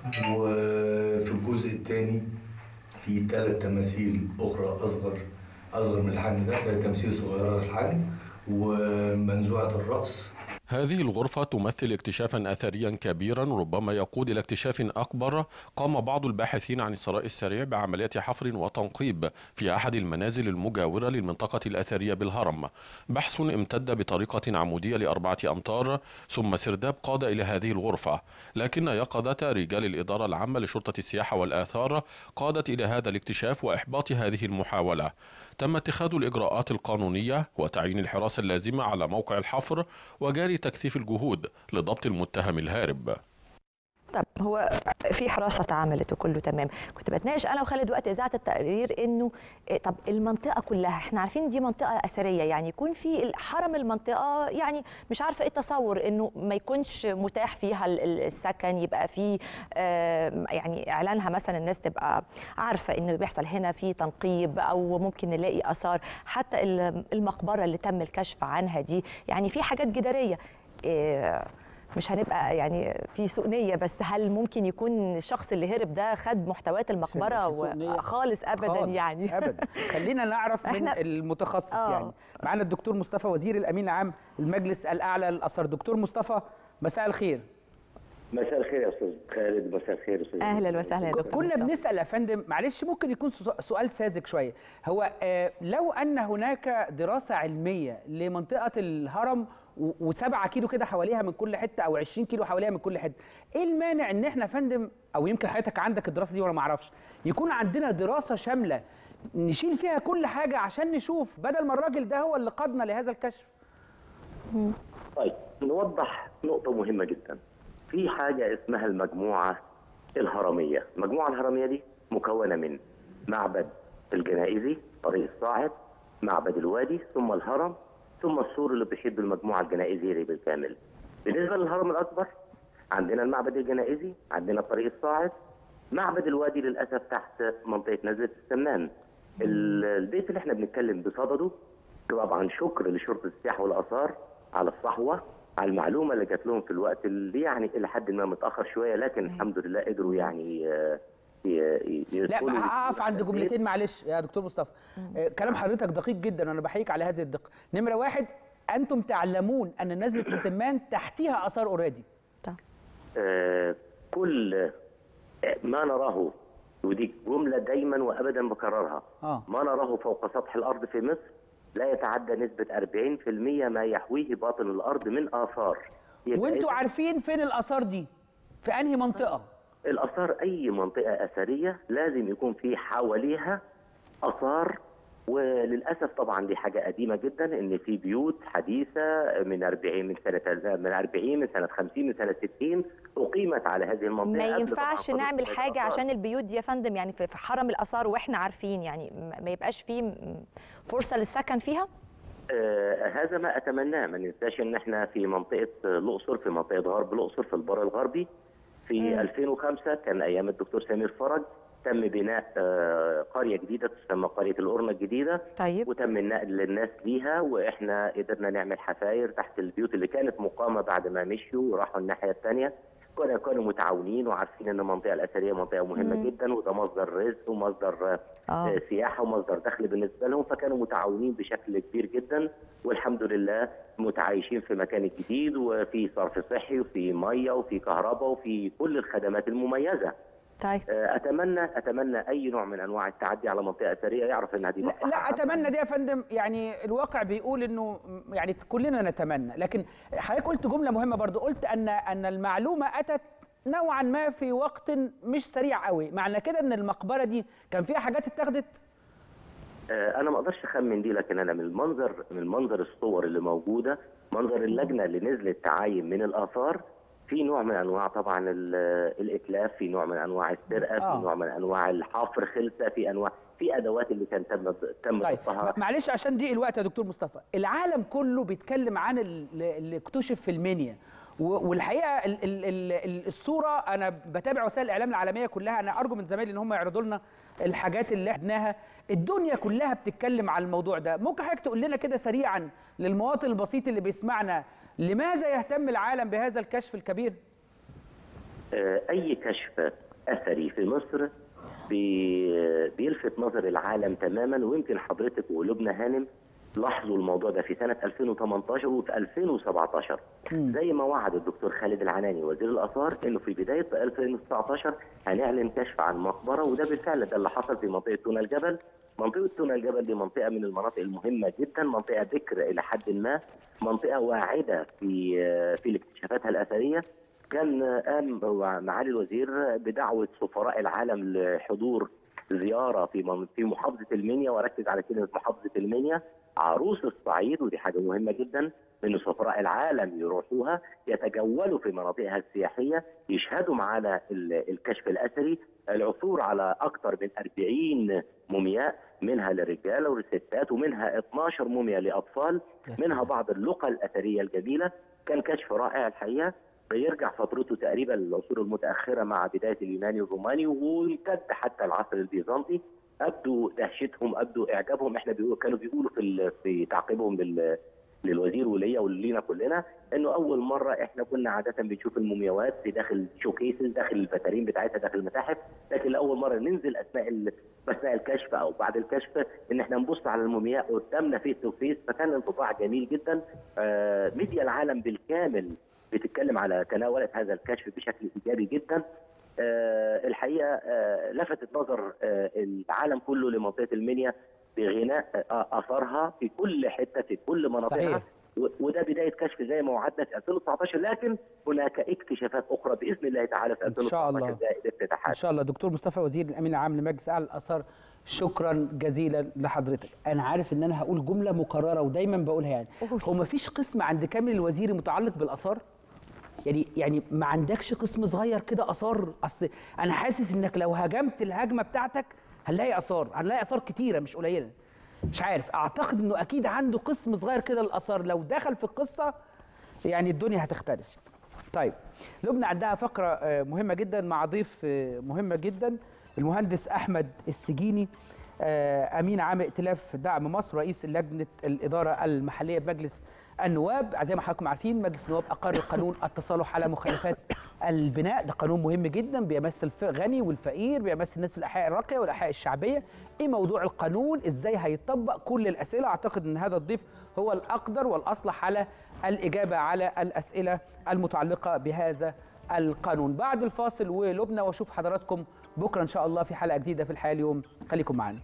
وفي الجزء الثاني في ثلاث تماثيل أخرى أصغر أصغر من الحجم ده، ثلاث تماثيل صغيرة الحجم ومنزوعة الرأس. هذه الغرفة تمثل اكتشافا أثريا كبيرا ربما يقود إلى اكتشاف أكبر. قام بعض الباحثين عن الثراء السريع بعمليات حفر وتنقيب في أحد المنازل المجاورة للمنطقة الأثرية بالهرم. بحث امتد بطريقة عمودية لأربعة أمتار، ثم سرداب قاد إلى هذه الغرفة، لكن يقظة رجال الإدارة العامة لشرطة السياحة والآثار قادت إلى هذا الاكتشاف وإحباط هذه المحاولة. تم اتخاذ الإجراءات القانونية وتعيين الحراسة اللازمة على موقع الحفر، وجاري تكثيف الجهود لضبط المتهم الهارب. طب هو في حراسه اتعملت وكله تمام. كنت بتناقش انا وخالد وقت اذاعه التقرير انه طب المنطقه كلها احنا عارفين دي منطقه اثريه، يعني يكون في حرم المنطقه، يعني مش عارفه ايه التصور انه ما يكونش متاح فيها السكن، يبقى في يعني اعلانها مثلا الناس تبقى عارفه ان بيحصل هنا في تنقيب، او ممكن نلاقي اثار. حتى المقبره اللي تم الكشف عنها دي يعني في حاجات جداريه، مش هنبقى يعني في سوء نيه، بس هل ممكن يكون الشخص اللي هرب ده خد محتويات المقبره خالص؟ ابدا خالص يعني ابدا. خلينا نعرف من المتخصص. آه. يعني معانا الدكتور مصطفى وزير الامين العام المجلس الاعلى للاثار. دكتور مصطفى مساء الخير. مساء الخير يا استاذ خالد. مساء الخير يا استاذ. اهلا وسهلا يا دكتور. كنا بنسال يا فندم، معلش ممكن يكون سؤال ساذج شويه، هو آه لو ان هناك دراسه علميه لمنطقه الهرم وسبعة كيلو كده حواليها من كل حته، او عشرين كيلو حواليها من كل حته، ايه المانع ان احنا يا فندم، او يمكن حضرتك عندك الدراسه دي وانا ما اعرفش، يكون عندنا دراسه شامله نشيل فيها كل حاجه عشان نشوف، بدل ما الراجل ده هو اللي قادنا لهذا الكشف. طيب نوضح نقطه مهمه جدا. في حاجه اسمها المجموعه الهرميه، المجموعه الهرميه دي مكونه من معبد الجنائزي، طريق الصاعد، معبد الوادي، ثم الهرم، ثم السور اللي بيحيط بالمجموعه الجنائزيه بالكامل. بالنسبه للهرم الاكبر عندنا المعبد الجنائزي، عندنا الطريق الصاعد، معبد الوادي للاسف تحت منطقه نزله السمان. البيت اللي احنا بنتكلم بصدده طبعا شكر لشرطه السياحه والاثار على الصحوه، على المعلومه اللي جات لهم في الوقت اللي يعني الى حد ما متاخر شويه، لكن الحمد لله قدروا يعني لا هقف عند جملتين معلش يا دكتور مصطفى. كلام حضرتك دقيق جدا وانا بحييك على هذه الدقه. نمره واحد، انتم تعلمون ان نزله السمان تحتها اثار اوريدي. آه كل ما نراه، ودي جمله دايما وابدا بكررها، آه. ما نراه فوق سطح الارض في مصر لا يتعدى نسبه أربعين في المئة ما يحويه باطن الارض من اثار. وانتوا عارفين فين الاثار دي؟ في انهي منطقه؟ الآثار أي منطقة أثرية لازم يكون في حواليها آثار، وللأسف طبعا دي حاجة قديمة جدا إن في بيوت حديثة من أربعين من سنة من أربعين من سنة خمسين من سنة ستين أقيمت على هذه المنطقة. ما ينفعش نعمل حاجة عشان البيوت دي يا فندم يعني في حرم الآثار وإحنا عارفين، يعني ما يبقاش فيه فرصة للسكن فيها؟ آه هذا ما أتمناه. ما ننساش إن إحنا في منطقة الأقصر، في منطقة غرب الأقصر في البر الغربي، في مم. ألفين وخمسة كان ايام الدكتور سمير فرج تم بناء قريه جديده تسمى قريه القرنه الجديده. طيب. وتم النقل للناس ليها، واحنا قدرنا نعمل حفاير تحت البيوت اللي كانت مقامه بعد ما مشيوا وراحوا الناحيه الثانيه. كنا كانوا متعاونين وعارفين ان المنطقه الاثريه منطقه مهمه مم. جدا، وده مصدر رزق ومصدر آه. سياحه ومصدر دخل بالنسبه لهم، فكانوا متعاونين بشكل كبير جدا، والحمد لله متعايشين في مكان جديد وفي صرف صحي وفي ميه وفي كهرباء وفي كل الخدمات المميزه. طيب. اتمنى اتمنى اي نوع من انواع التعدي على منطقه اثريه يعرف انها دي مصلحه. لا, لا اتمنى دي يا فندم، يعني الواقع بيقول انه يعني كلنا نتمنى، لكن حضرتك قلت جمله مهمه برضو، قلت ان ان المعلومه اتت نوعا ما في وقت مش سريع قوي، معنى كده ان المقبره دي كان فيها حاجات اتاخدت؟ انا ما اقدرش اخمن دي، لكن انا من المنظر من منظر الصور اللي موجوده، منظر اللجنه اللي نزلت تعاين من الاثار، في نوع من انواع طبعا الاتلاف، في نوع من انواع السرقه، آه. في نوع من انواع الحفر خلسه، في انواع في ادوات اللي كان تم تم طيب. معلش عشان دي الوقت يا دكتور مصطفى، العالم كله بيتكلم عن اللي اكتشف في المنيا، والحقيقه ال ال ال الصوره، انا بتابع وسائل الاعلام العالميه كلها، انا ارجو من زمايلي ان هم يعرضوا لنا الحاجات اللي احناها، الدنيا كلها بتتكلم على الموضوع ده. ممكن حضرتك تقول لنا كده سريعا للمواطن البسيط اللي بيسمعنا، لماذا يهتم العالم بهذا الكشف الكبير؟ اي كشف اثري في مصر بيلفت نظر العالم تماما، ويمكن حضرتك ولبنى هانم لاحظوا الموضوع ده في سنه ألفين وثمانية عشر وفي ألفين وسبعة عشر، زي ما وعد الدكتور خالد العناني وزير الاثار انه في بدايه ألفين وتسعة عشر هنعلن كشف عن مقبره، وده بالفعل ده اللي حصل في منطقه تونة الجبل. منطقه تونة الجبل دي منطقه من المناطق المهمه جدا، منطقه ذكر الى حد ما، منطقه واعده في في اكتشافاتها الاثريه. كان قام معالي الوزير بدعوه سفراء العالم لحضور زياره في في محافظه المنيا، وركز على كلمه محافظه المنيا، عروس الصعيد، ودي حاجه مهمه جدا ان سفراء العالم يروحوها يتجولوا في مناطقها السياحيه، يشهدوا معانا الكشف الاثري، العثور على اكثر من أربعين مومياء، منها للرجاله وللستات، ومنها اثناشر مومياء لاطفال، منها بعض اللقى الاثريه الجميله. كان كشف رائع الحقيقه، بيرجع فترته تقريبا للعصور المتاخره مع بدايه اليوناني والروماني، وامتد حتى العصر البيزنطي. ابدوا دهشتهم، ابدوا اعجابهم، احنا بيقولوا كانوا بيقولوا في في تعقيبهم لل للوزير وليا ولينا كلنا انه اول مره احنا كنا عاده بنشوف المومياوات في داخل شوكيسز، داخل الفترين بتاعتها، داخل المتاحف، لكن لاول مره ننزل اثناء اثناء الكشف او بعد الكشف ان احنا نبص على المومياء قدامنا فيس تو فيس، فكان انطباع جميل جدا. آه ميديا العالم بالكامل بتتكلم على تناولت هذا الكشف بشكل ايجابي جدا. آه الحقيقه آه لفتت نظر آه العالم كله لمنطقه المنيا بغناء اثارها في كل حته في كل مناطقها، وده بدايه كشف زي ما وعدنا في ألفين وتسعة عشر، لكن هناك اكتشافات اخرى باذن الله تعالى في ألفين وتسعة عشر زائد افتتاحات ان شاء الله. دكتور مصطفى وزير الامين العام لمجلس اعلى الاثار، شكرا جزيلا لحضرتك. انا عارف ان انا هقول جمله مكرره ودايما بقولها، يعني هو ما فيش قسم عند كامل الوزيري متعلق بالاثار؟ يعني يعني ما عندكش قسم صغير كده اثار؟ اصل انا حاسس انك لو هاجمت الهجمه بتاعتك هنلاقي اثار، هنلاقي اثار كتيره مش قليله. مش عارف، اعتقد انه اكيد عنده قسم صغير كده للاثار، لو دخل في القصه يعني الدنيا هتختلف. طيب لبنى عندها فقره مهمه جدا مع ضيف مهمه جدا، المهندس احمد السجيني، امين عام ائتلاف دعم مصر، رئيس لجنه الاداره المحليه بمجلس النواب. زي ما حضراتكم عارفين مجلس النواب اقر قانون التصالح على مخالفات البناء، ده قانون مهم جدا بيمثل الغني والفقير، بيمثل الناس في الاحياء الراقيه والاحياء الشعبيه. ايه موضوع القانون؟ ازاي هيطبق؟ كل الاسئله. اعتقد ان هذا الضيف هو الاقدر والاصلح على الاجابه على الاسئله المتعلقه بهذا القانون. بعد الفاصل ولبنى، واشوف حضراتكم بكره ان شاء الله في حلقه جديده في الحياه اليوم. خليكم معنا.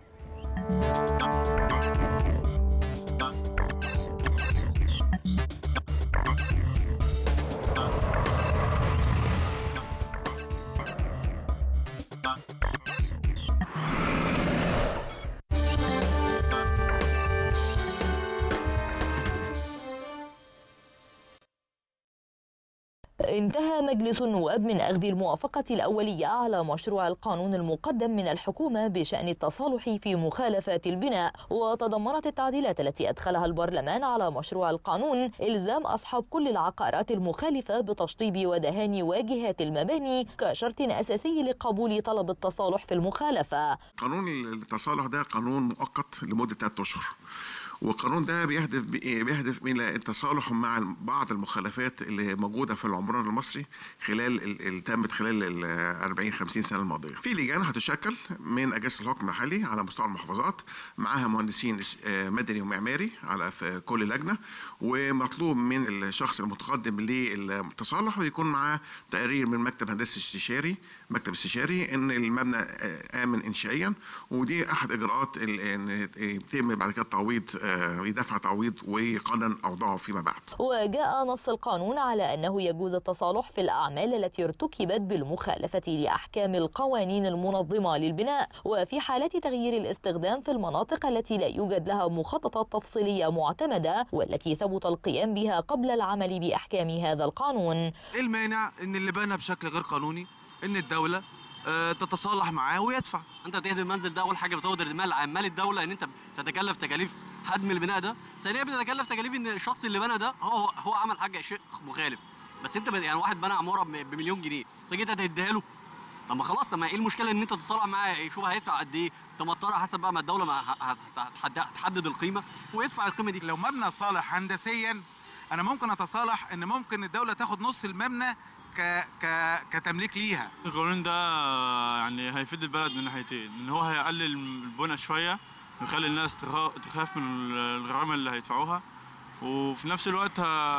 انتهى مجلس النواب من أخذ الموافقة الأولية على مشروع القانون المقدم من الحكومة بشأن التصالح في مخالفات البناء، وتضمنت التعديلات التي أدخلها البرلمان على مشروع القانون إلزام أصحاب كل العقارات المخالفة بتشطيب ودهان واجهات المباني كشرط أساسي لقبول طلب التصالح في المخالفة. قانون التصالح ده قانون مؤقت لمدة ثلاثة أشهر، والقانون ده بيهدف بيهدف الى التصالح مع بعض المخالفات اللي موجوده في العمران المصري خلال اللي تمت خلال ال أربعين خمسين سنه الماضيه. في لجان هتشكل من اجهزه الحكم المحلي على مستوى المحافظات، معاها مهندسين مدني ومعماري على في كل لجنه، ومطلوب من الشخص المتقدم للتصالح ويكون معاه تقرير من مكتب هندسي استشاري مكتب استشاري ان المبنى امن انشائيا، ودي احد اجراءات ان يتم بعد كده تعويض يدفع تعويض ويقنن اوضاعه فيما بعد. وجاء نص القانون على انه يجوز التصالح في الاعمال التي ارتكبت بالمخالفه لاحكام القوانين المنظمه للبناء، وفي حالات تغيير الاستخدام في المناطق التي لا يوجد لها مخططات تفصيليه معتمده والتي ثبت القيام بها قبل العمل باحكام هذا القانون. ايه المانع ان اللي بنى بشكل غير قانوني ان الدوله تتصالح معاه ويدفع؟ انت بتهدم المنزل ده، اول حاجه بتهدر مال مال الدوله ان انت تتكلف تكاليف هدم البناء ده، ثانيا بتتكلف تكاليف ان الشخص اللي بنى ده هو هو عمل حاجه شيء مخالف. بس انت يعني واحد بنى عماره بمليون جنيه تيجي انت تهديها له، طب ما خلاص، طب ما ايه المشكله ان انت تتصالح معاه؟ شوف هيدفع قد ايه، طب ما اضطر حسب بقى ما الدوله ما هتحدد القيمه ويدفع القيمه دي. لو مبنى صالح هندسيا انا ممكن اتصالح ان ممكن الدوله تاخد نص المبنى ك ك كتمليك ليها. القانون ده يعني هيفيد البلد من ناحيتين، ان هو هيقلل البنى شويه ويخلي الناس تخاف من الغرامه اللي هيدفعوها، وفي نفس الوقت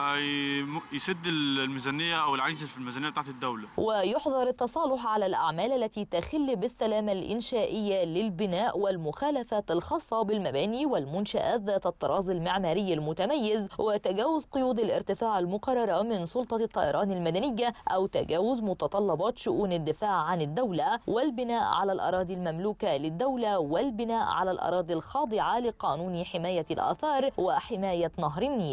يسد الميزانيه او العجز في الميزانيه بتاعت الدوله. ويحظر التصالح على الاعمال التي تخل بالسلامه الانشائيه للبناء والمخالفات الخاصه بالمباني والمنشآت ذات الطراز المعماري المتميز، وتجاوز قيود الارتفاع المقرره من سلطه الطيران المدنيه او تجاوز متطلبات شؤون الدفاع عن الدوله، والبناء على الاراضي المملوكه للدوله، والبناء على الاراضي الخاضعه لقانون حمايه الاثار وحمايه نهر النيل.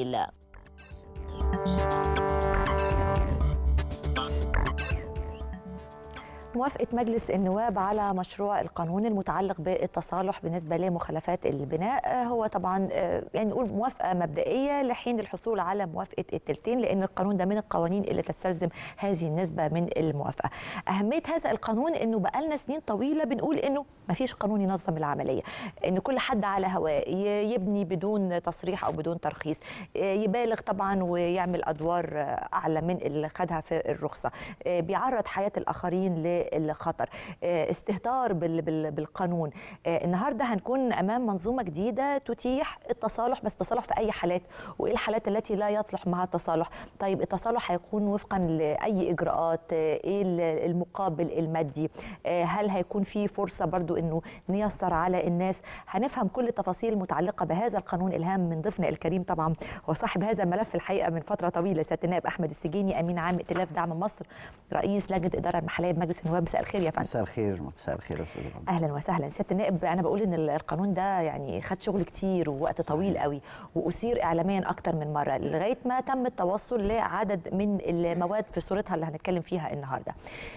موافقة مجلس النواب على مشروع القانون المتعلق بالتصالح بالنسبة لمخالفات البناء هو طبعا يعني نقول موافقة مبدئية لحين الحصول على موافقة التلتين، لأن القانون ده من القوانين اللي تستلزم هذه النسبة من الموافقة. أهمية هذا القانون إنه بقالنا سنين طويلة بنقول إنه ما فيش قانون ينظم العملية، إن كل حد على هواه يبني بدون تصريح أو بدون ترخيص، يبالغ طبعا ويعمل أدوار أعلى من اللي خدها في الرخصة، بيعرض حياة الآخرين ل الخطر، استهتار بالقانون. النهارده هنكون امام منظومه جديده تتيح التصالح، بس التصالح في اي حالات، وايه الحالات التي لا يصلح معها التصالح. طيب التصالح هيكون وفقا لاي اجراءات، ايه المقابل المادي، هل هيكون في فرصه برضو انه نيسر على الناس. هنفهم كل التفاصيل المتعلقه بهذا القانون الهام من ضيفنا الكريم طبعا وصاحب هذا الملف الحقيقه من فتره طويله، سياده النائب احمد السجيني، امين عام ائتلاف دعم مصر، رئيس لجنه الاداره المحليه بمجلس النواب. مساء الخير يا فندم. مساء الخير. مساء الخير يا استاذ. اهلا وسهلا سياده النائب. انا بقول ان القانون ده يعني خد شغل كتير ووقت طويل قوي، واثير اعلاميا اكتر من مره لغايه ما تم التوصل لعدد من المواد في صورتها اللي هنتكلم فيها النهارده.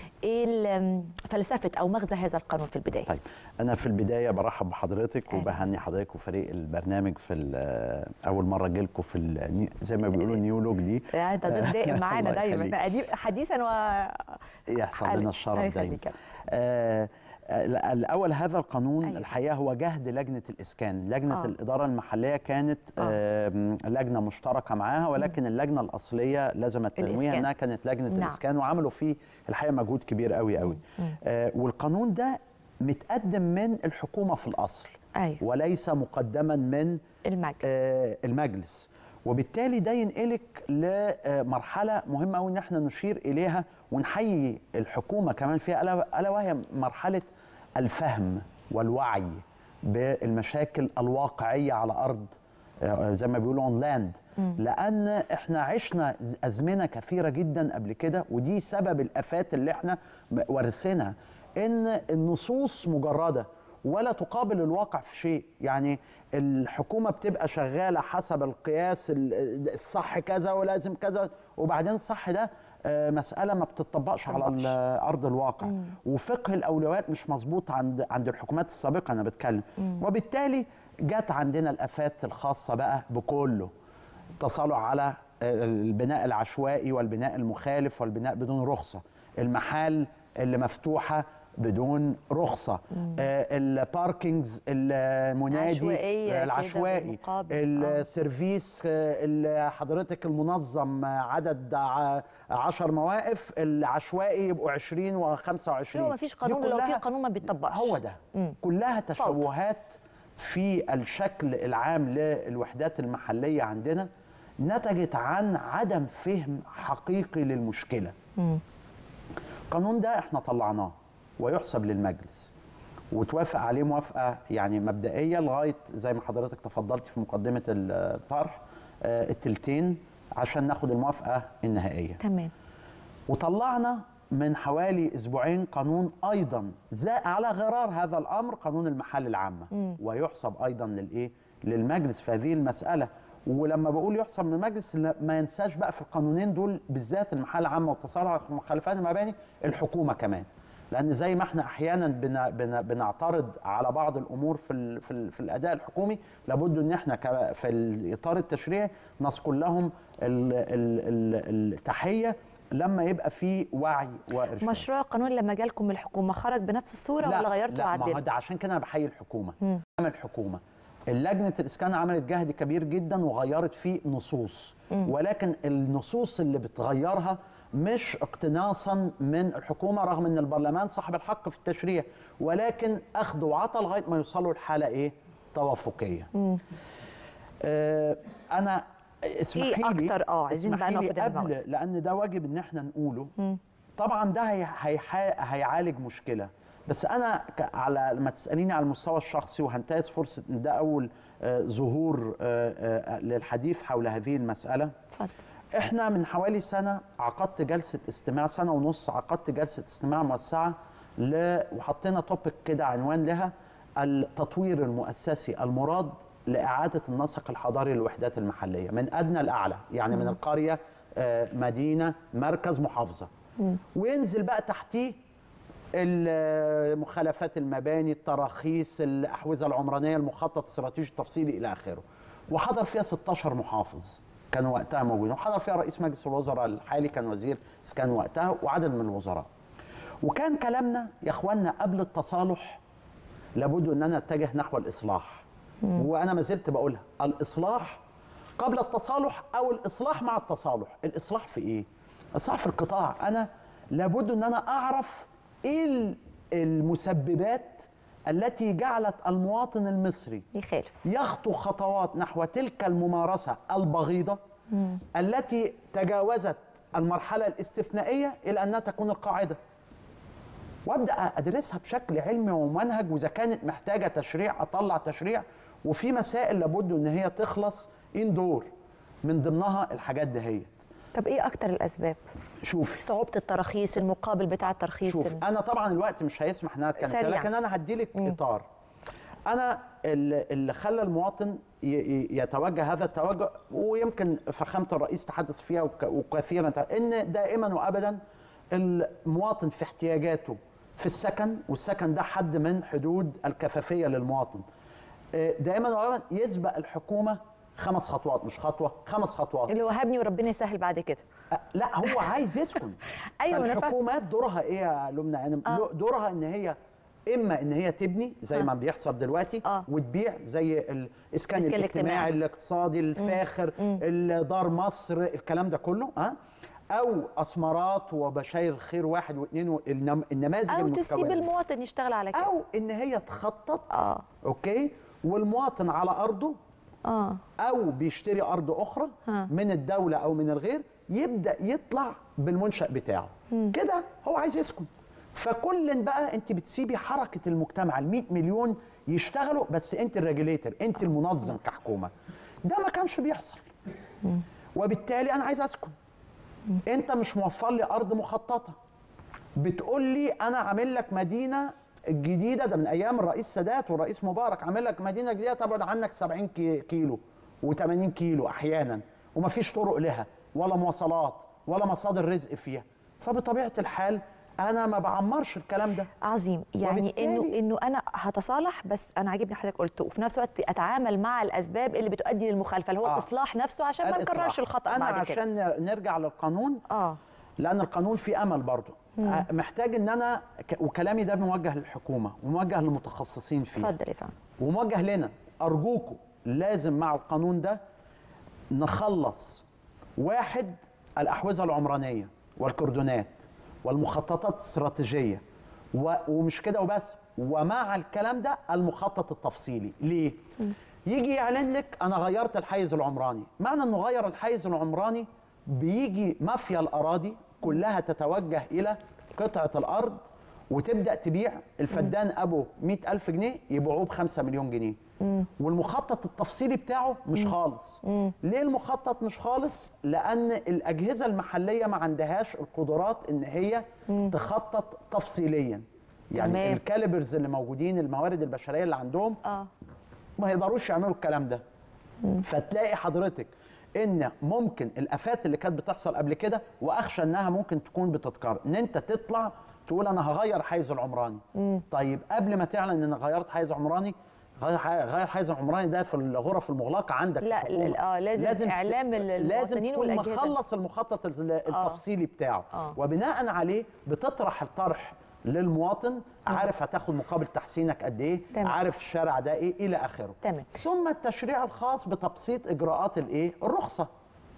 ايه فلسفه او مغزى هذا القانون في البدايه؟ طيب انا في البدايه برحب بحضرتك وبهني حضرتك وفريق البرنامج في اول مره اجي لكم في زي ما بيقولوا نيو لوك دي. انت دائم معانا دايما حديثا و يحصل لنا الشرف دايما. آه الأول هذا القانون أيوة. الحقيقة هو جهد لجنة الإسكان. لجنة آه. الإدارة المحلية كانت آه. لجنة مشتركة معاها، ولكن اللجنة الأصلية لازم التنويه أنها كانت لجنة نعم. الإسكان، وعملوا فيه الحقيقة مجهود كبير قوي قوي. آه والقانون ده متقدم من الحكومة في الأصل أيوة. وليس مقدما من المجلس, آه المجلس. وبالتالي ده ينقلك لمرحله مهمه قوي ان احنا نشير اليها ونحيي الحكومه كمان فيها، الا وهي مرحله الفهم والوعي بالمشاكل الواقعيه على ارض زي ما بيقولوا اون لاند، لان احنا عشنا ازمنه كثيره جدا قبل كده، ودي سبب الافات اللي احنا ورثناها، ان النصوص مجرده ولا تقابل الواقع في شيء. يعني الحكومة بتبقى شغالة حسب القياس الصح كذا ولازم كذا، وبعدين الصح ده مساله ما بتطبقش على ارض الواقع. مم. وفقه الاولويات مش مظبوط عند عند الحكومات السابقه انا بتكلم. مم. وبالتالي جت عندنا الافات الخاصه بقى بكله، تصالح على البناء العشوائي والبناء المخالف والبناء بدون رخصه، المحال اللي مفتوحه بدون رخصه، آه الباركينجز المنادي العشوائي، السيرفيس اللي حضرتك المنظم عدد عشر مواقف، العشوائي يبقوا عشرين وخمسة وعشرين. هو ما فيش قانون، لو في قانون ما بيتطبقش. هو ده. مم. كلها تشوهات في الشكل العام للوحدات المحليه عندنا، نتجت عن عدم فهم حقيقي للمشكله. مم. القانون ده احنا طلعناه ويحسب للمجلس وتوافق عليه موافقه يعني مبدئيه لغايه زي ما حضرتك تفضلتي في مقدمه الطرح آه التلتين عشان ناخد الموافقه النهائيه. تمام. وطلعنا من حوالي اسبوعين قانون ايضا على غرار هذا الامر، قانون المحال العامه. م. ويحسب ايضا للايه؟ للمجلس في هذه المساله. ولما بقول يحسب من المجلس ما ينساش بقى في القانونين دول بالذات المحال العامه والتصالح على مخالفات المباني الحكومه كمان، لان زي ما احنا احيانا بنا بنا بنعترض على بعض الامور في ال في, ال في الاداء الحكومي، لابد ان احنا في الاطار التشريعي نذكر لهم التحيه لما يبقى في وعي وارشاد. مشروع القانون لما جالكم من الحكومه خرج بنفس الصوره ولا غيرتوا وعدلتوا؟ لا ما هو ده عشان كده انا بحيي الحكومه. م. عمل الحكومه اللجنه الاسكان عملت جهد كبير جدا وغيرت فيه نصوص، م. ولكن النصوص اللي بتغيرها مش اقتناصا من الحكومه رغم ان البرلمان صاحب الحق في التشريع، ولكن اخذ وعطى لغايه ما يوصلوا لحاله ايه؟ توافقيه. آه انا اسمحي إيه لي اكتر اه عايزين بقى ناخد قبل لان ده واجب ان احنا نقوله. م. طبعا ده هي هيعالج مشكله، بس انا على ما تساليني على المستوى الشخصي وهنتهز فرصه ان ده اول آه ظهور آه آه للحديث حول هذه المساله. اتفضل. احنا من حوالي سنه عقدت جلسه استماع، سنه ونص عقدت جلسه استماع موسعه ل وحطينا توبيك كده عنوان لها التطوير المؤسسي المراد لاعاده النسق الحضاري للوحدات المحليه من ادنى لاعلى، يعني م. من القريه آه مدينه مركز محافظه، م. وينزل بقى تحتيه مخالفات المباني، التراخيص، الاحوزه العمرانيه، المخطط الاستراتيجي التفصيلي الى اخره. وحضر فيها ستاشر محافظ كانوا وقتها موجودين، وحضر فيها رئيس مجلس الوزراء الحالي كان وزير اسكان وقتها وعدد من الوزراء. وكان كلامنا يا اخوانا قبل التصالح لابد اننا نتجه نحو الاصلاح. مم. وانا ما زلت بقولها، الاصلاح قبل التصالح او الاصلاح مع التصالح. الاصلاح في ايه؟ الاصلاح في القطاع. انا لابد ان انا اعرف ايه المسببات التي جعلت المواطن المصري يخالف يخطو خطوات نحو تلك الممارسة البغيضة مم. التي تجاوزت المرحلة الاستثنائية إلى أنها تكون القاعدة، وأبدأ أدرسها بشكل علمي ومنهج، وإذا كانت محتاجة تشريع أطلع تشريع، وفي مسائل لابد أن هي تخلص إندور من ضمنها الحاجات دهيت. طب ايه اكتر الاسباب؟ شوفي صعوبه التراخيص، المقابل بتاع الترخيص. شوف ال... انا طبعا الوقت مش هيسمح ان انا اتكلم، لكن انا هديلك اطار. انا اللي خلى المواطن يتوجه هذا التوجه، ويمكن فخامه الرئيس تحدث فيها وكثيرا، ان دائما وابدا المواطن في احتياجاته في السكن، والسكن ده حد من حدود الكفافيه للمواطن، دائما وابدا يسبق الحكومه خمس خطوات، مش خطوه، خمس خطوات. اللي هو هبني وربنا يسهل بعد كده. أه لا هو عايز يسكن. ايوه الحكومات دورها ايه يا لمنى؟ يعني آه. دورها ان هي اما ان هي تبني زي آه. ما بيحصل دلوقتي آه. وتبيع زي الاسكان الاجتماعي الاقتصادي الفاخر، دار مصر، الكلام ده كله، ها أه؟ او اسمرات وبشاير الخير واحد واثنين، النماذج او تسيب المواطن يشتغل على كده، او ان هي تخطط اه اوكي، والمواطن على ارضه آه. أو بيشتري أرض أخرى ها. من الدولة أو من الغير، يبدأ يطلع بالمنشأ بتاعه كده، هو عايز يسكن. فكل بقى أنت بتسيبي حركة المجتمع ال مئة مليون يشتغلوا، بس أنت الريجوليتر، أنت المنظم كحكومة. ده ما كانش بيحصل، وبالتالي أنا عايز أسكن. أنت مش موفر لي أرض مخططة، بتقول لي أنا عامل لك مدينة الجديده، ده من ايام الرئيس سادات والرئيس مبارك، عامل لك مدينه جديده تبعد عنك سبعين كيلو وثمانين كيلو احيانا، ومفيش طرق لها ولا مواصلات ولا مصادر رزق فيها، فبطبيعه الحال انا ما بعمرش الكلام ده. عظيم. يعني انه انه انا هتصالح، بس انا عاجبني حضرتك قلته، وفي نفس الوقت اتعامل مع الاسباب اللي بتؤدي للمخالفه اللي هو آه. الاصلاح نفسه عشان ما نكررش الخطا أنا بعد كده. عشان نرجع للقانون اه لان القانون فيه امل برضه، محتاج ان انا ك... وكلامي ده موجه للحكومه وموجه للمتخصصين فيه. اتفضل يا فندم. وموجه لنا، ارجوكم لازم مع القانون ده نخلص واحد الاحوزه العمرانيه والكردونات والمخططات الاستراتيجيه و... ومش كده وبس، ومع الكلام ده المخطط التفصيلي. ليه؟ م. يجي يعلن لك انا غيرت الحيز العمراني، معنى انه غير الحيز العمراني بيجي مافيا الاراضي كلها تتوجه الى قطعه الارض وتبدا تبيع الفدان ابو مئة ألف جنيه يبيعوه ب خمسة مليون جنيه. مم. والمخطط التفصيلي بتاعه مش مم. خالص. مم. ليه المخطط مش خالص؟ لان الاجهزه المحليه ما عندهاش القدرات ان هي مم. تخطط تفصيليا. يعني تمام. الكاليبرز اللي موجودين، الموارد البشريه اللي عندهم آه. ما يقدروش يعملوا الكلام ده. مم. فتلاقي حضرتك ان ممكن الافات اللي كانت بتحصل قبل كده، واخشى انها ممكن تكون بتتكرر، ان انت تطلع تقول انا هغير حيز العمراني. مم. طيب قبل ما تعلن انك غيرت حيز عمراني، غير حيز العمراني ده في الغرف المغلقه عندك. لا اه لازم, لازم اعلام المواطنين والاجهزه، لازم تكون مخلص المخطط التفصيلي آه. بتاعه آه. وبناء عليه بتطرح الطرح للمواطن، عارف هتاخد مقابل تحسينك قد ايه، تمام. عارف الشارع ده ايه الى اخره. تمام. ثم التشريع الخاص بتبسيط اجراءات الايه الرخصه.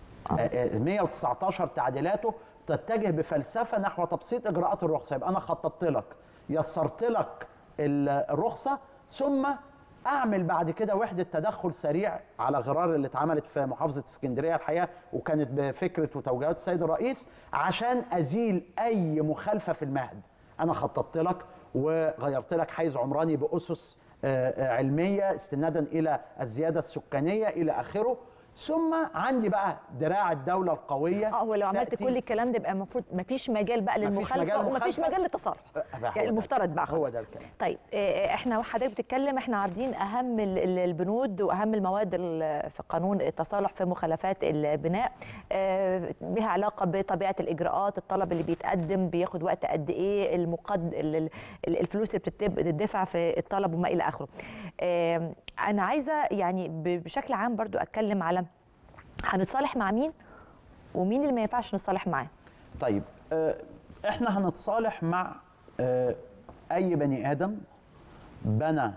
آه. مئة وتسعتاشر تعديلاته تتجه بفلسفه نحو تبسيط اجراءات الرخصه. يبقى انا خططت لك، يسرت لك الرخصه، ثم اعمل بعد كده وحده تدخل سريع على غرار اللي اتعملت في محافظه اسكندريه الحقيقه، وكانت بفكره وتوجيهات السيد الرئيس، عشان ازيل اي مخالفه في المهد. انا خططت لك وغيرت لك حيز عمراني باسس علميه استنادا الى الزياده السكانيه الى اخره، ثم عندي بقى دراع الدوله القويه. اه ولو عملت كل الكلام ده يبقى المفروض مفيش مجال بقى للمخالفه ومفيش مجال للتصالح. يعني المفترض بقى هو ده الكلام. طيب احنا حضرتك بتتكلم، احنا عارضين اهم البنود واهم المواد في قانون التصالح في مخالفات البناء، بها علاقه بطبيعه الاجراءات، الطلب اللي بيتقدم بياخد وقت قد ايه، المقد الفلوس اللي بتدفع في الطلب وما الى اخره. انا عايزه يعني بشكل عام برضو اتكلم على هنتصالح مع مين ومين اللي ما ينفعش نتصالح معاه. طيب احنا هنتصالح مع اي بني ادم بنى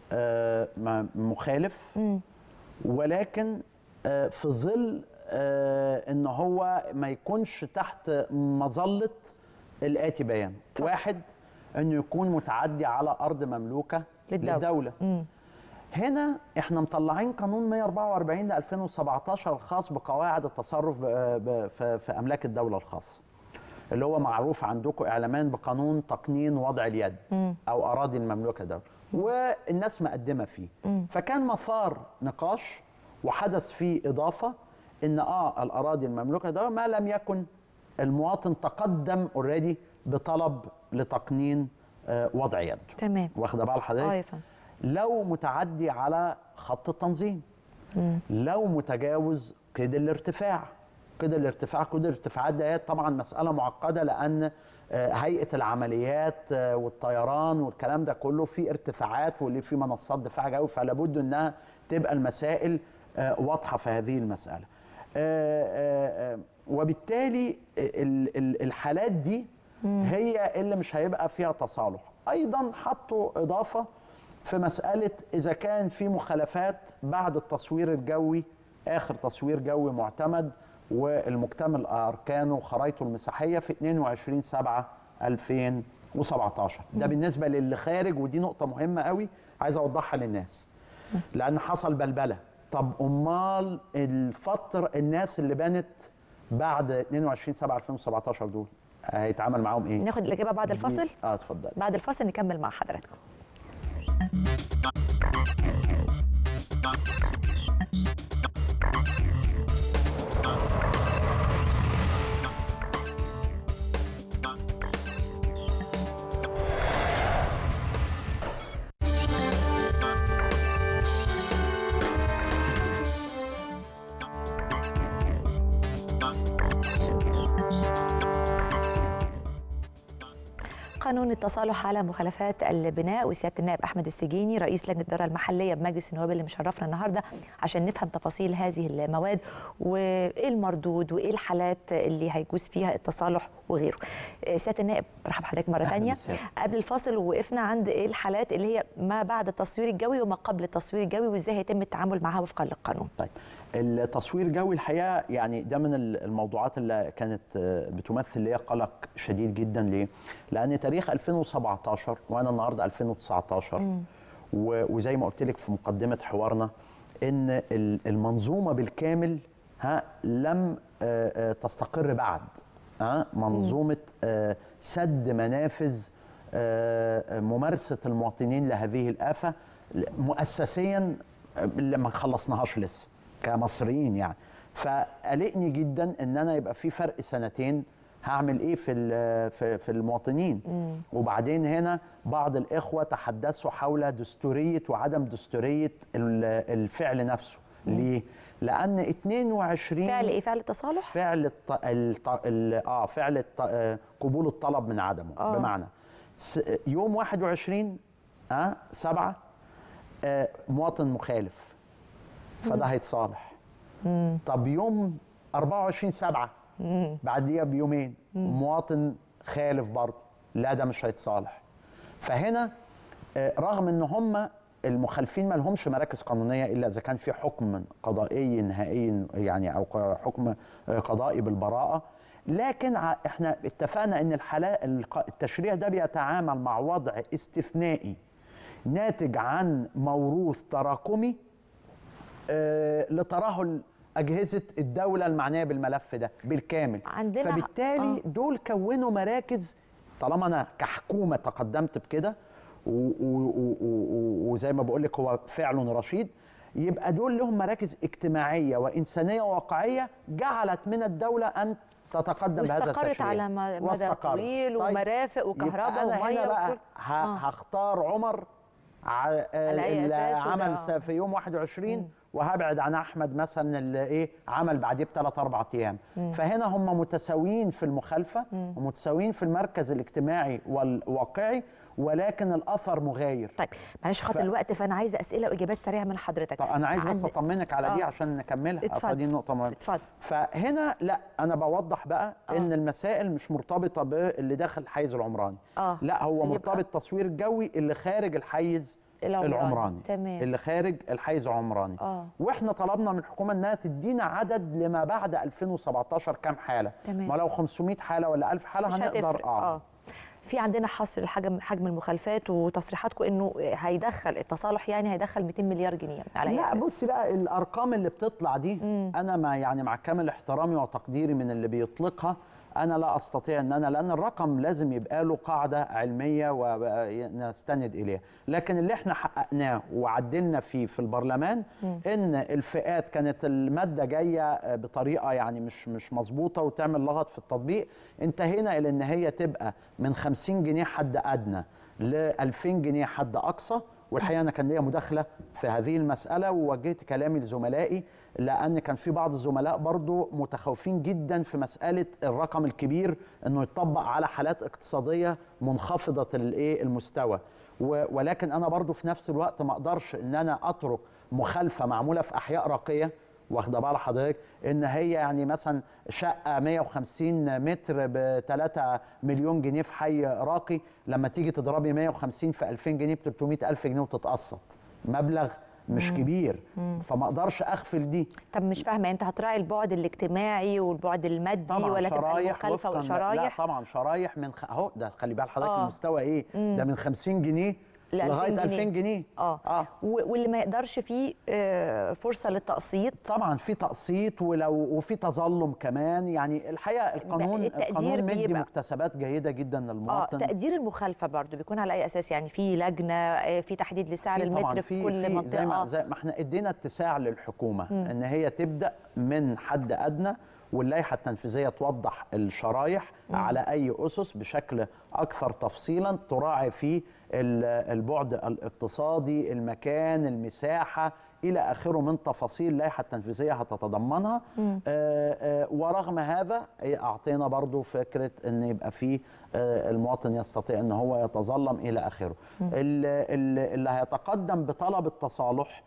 مخالف، ولكن في ظل ان هو ما يكونش تحت مظله الاتي بيان. واحد، انه يكون متعدي على ارض مملوكه للدوله, للدولة. هنا احنا مطلعين قانون مئة وأربعة وأربعين ل ألفين وسبعتاشر الخاص بقواعد التصرف في املاك الدوله الخاصه، اللي هو معروف عندكم اعلاما بقانون تقنين وضع اليد او اراضي المملوكه دوله، والناس مقدمه فيه. فكان مثار نقاش وحدث فيه اضافه ان اه الاراضي المملوكه دوله ما لم يكن المواطن تقدم اوريدي بطلب لتقنين آه وضع يد. تمام. واخده بال حضرتك؟ اه لو متعدي على خط التنظيم، مم. لو متجاوز قيد الارتفاع، قيد الارتفاع قيد الارتفاعات ده طبعا مسألة معقدة، لأن هيئة العمليات والطيران والكلام ده كله في ارتفاعات واللي في منصات دفاع جوي، فلا بد أنها تبقى المسائل واضحة في هذه المسألة. وبالتالي الحالات دي هي اللي مش هيبقى فيها تصالح. أيضا حطوا إضافة في مسألة إذا كان في مخالفات بعد التصوير الجوي، آخر تصوير جوي معتمد والمكتمل أركانه وخرائطه المساحية في اتنين وعشرين سبعة ألفين وسبعتاشر. ده بالنسبة للي خارج، ودي نقطة مهمة قوي عايز أوضحها للناس، لأن حصل بلبلة. طب أمال الفترة الناس اللي بنت بعد اتنين وعشرين سبعة ألفين وسبعتاشر دول هيتعامل معاهم إيه؟ ناخد الإجابة بعد الفاصل؟ اه اتفضل. بعد الفاصل نكمل مع حضراتكم. قانون التصالح على مخالفات البناء، وسياده النائب احمد السجيني رئيس لجنه الاداره المحليه بمجلس النواب اللي مشرفنا النهارده عشان نفهم تفاصيل هذه المواد وايه المردود وايه الحالات اللي هيجوز فيها التصالح وغيره. سياده النائب مرحبا بحضرتك مره ثانيه. قبل الفاصل وقفنا عند ايه الحالات اللي هي ما بعد التصوير الجوي وما قبل التصوير الجوي وازاي هيتم التعامل معها وفقا للقانون. طيب التصوير الجوي الحقيقه يعني ده من الموضوعات اللي كانت بتمثل لي قلق شديد جدا. ليه؟ لان تاريخ ألفين وسبعتاشر وانا النهارده ألفين وتسعتاشر وزي ما قلت لك في مقدمه حوارنا ان المنظومه بالكامل ها لم تستقر بعد. ها منظومه سد منافذ ممارسه المواطنين لهذه الآفة مؤسسيا اللي ما خلصناهاش لسه كمصريين يعني. فقلقني جدا ان انا يبقى في فرق سنتين هعمل ايه في في في المواطنين. مم. وبعدين هنا بعض الاخوه تحدثوا حول دستوريه وعدم دستوريه الفعل نفسه. مم. ليه؟ لان اتنين وعشرين فعل ايه؟ فعل التصالح؟ فعل الط... الط... اه فعل الط... قبول الطلب من عدمه. آه. بمعنى يوم واحد وعشرين اه سبعة آه مواطن مخالف فده هيتصالح. مم. طب يوم أربعة وعشرين سبعة بعديها بيومين مم. مواطن خالف برضه، لا ده مش هيتصالح. فهنا آه رغم ان هم المخالفين ما لهمش مراكز قانونيه الا اذا كان في حكم قضائي نهائي يعني او حكم قضائي بالبراءه، لكن احنا اتفقنا ان الحالات التشريع ده بيتعامل مع وضع استثنائي ناتج عن موروث تراكمي آه لترهل اجهزه الدوله المعنيه بالملف ده بالكامل. عندنا فبالتالي آه. دول كونوا مراكز. طالما انا كحكومه تقدمت بكده وزي ما بقول لك هو فعل رشيد، يبقى دول لهم مراكز اجتماعيه وانسانيه وواقعيه جعلت من الدوله ان تتقدم بهذا التشريع. واستقرت على مدى طويل. طيب ومرافق وكهرباء وميه. انا هنا بقى آه. هختار عمر اللي عمل في يوم واحد وعشرين مم. وهبعد عن احمد مثلا اللي ايه عمل بعديه بثلاث اربع ايام. مم. فهنا هم متساويين في المخالفه مم. ومتساويين في المركز الاجتماعي والواقعي، ولكن الاثر مغاير. طيب معلش خاطر ف... الوقت، فانا عايزه اسئله واجابات سريعه من حضرتك. طب انا عايز بس اطمنك على دي آه. عشان نكملها، اصل دي نقطه مهمه. اتفضل. فهنا لا انا بوضح بقى آه. ان المسائل مش مرتبطه باللي داخل الحيز العمراني. آه. لا هو مرتبط التصوير الجوي اللي خارج الحيز العمراني, العمراني. تمام. اللي خارج الحيز العمراني. آه. واحنا طلبنا من الحكومه انها تدينا عدد لما بعد ألفين وسبعتاشر كام حاله. تمام. ما لو خمسمائة حاله ولا ألف حاله هنقدر اه, آه. في عندنا حصر الحجم حجم المخالفات وتصريحاتكم انه هيدخل التصالح يعني هيدخل مئتين مليار جنيه على لا بصي بقى الارقام اللي بتطلع دي مم. انا ما يعني مع كامل احترامي وتقديري من اللي بيطلقها انا لا استطيع ان انا لان الرقم لازم يبقى له قاعده علميه ونستند اليها، لكن اللي احنا حققناه وعدلنا فيه في البرلمان م. ان الفئات كانت الماده جايه بطريقه يعني مش مش مظبوطه وتعمل لغط في التطبيق، انتهينا الى ان هي تبقى من خمسين جنيه حد ادنى ل ألفين جنيه حد اقصى. والحقيقه انا كان ليا مداخله في هذه المساله ووجهت كلامي لزملائي، لان كان في بعض الزملاء برضو متخوفين جدا في مساله الرقم الكبير انه يطبق على حالات اقتصاديه منخفضه الايه المستوى. ولكن انا برضو في نفس الوقت ما اقدرش ان انا اترك مخالفه معموله في احياء راقيه، واخده بال حضرتك ان هي يعني مثلا شقه مئة وخمسين متر ب ثلاثة مليون جنيه في حي راقي، لما تيجي تضربي مئة وخمسين في ألفين جنيه ب ثلاثمائة ألف جنيه وتتقسط، مبلغ مش مم. كبير. مم. فما اقدرش اغفل دي. طب مش فاهمه انت هتراعي البعد الاجتماعي والبعد المادي ولا تبقى المخالفه وشرايح؟ لا طبعا شرايح من خ... اهو ده خلي بال حضرتك آه. المستوى ايه؟ مم. ده من خمسين جنيه لغايه ألفين جنيه. اه اه واللي ما يقدرش فيه آه فرصه للتقسيط؟ طبعا في تقسيط ولو وفي تظلم كمان. يعني الحقيقه القانون القانون مدي مكتسبات جيده جدا للمواطن. اه تقدير المخالفه برضو بيكون على اي اساس؟ يعني في لجنه، في تحديد لسعر المتر في كل في منطقه؟ زي ما, زي ما احنا ادينا اتساع للحكومه م. ان هي تبدا من حد ادنى واللائحه التنفيذيه توضح الشرايح مم. على اي اسس بشكل اكثر تفصيلا تراعي فيه البعد الاقتصادي، المكان، المساحه الى اخره من تفاصيل اللائحه التنفيذيه هتتضمنها. آآ آآ ورغم هذا اعطينا برضو فكره ان يبقى فيه المواطن يستطيع ان هو يتظلم الى اخره. اللي هيتقدم بطلب التصالح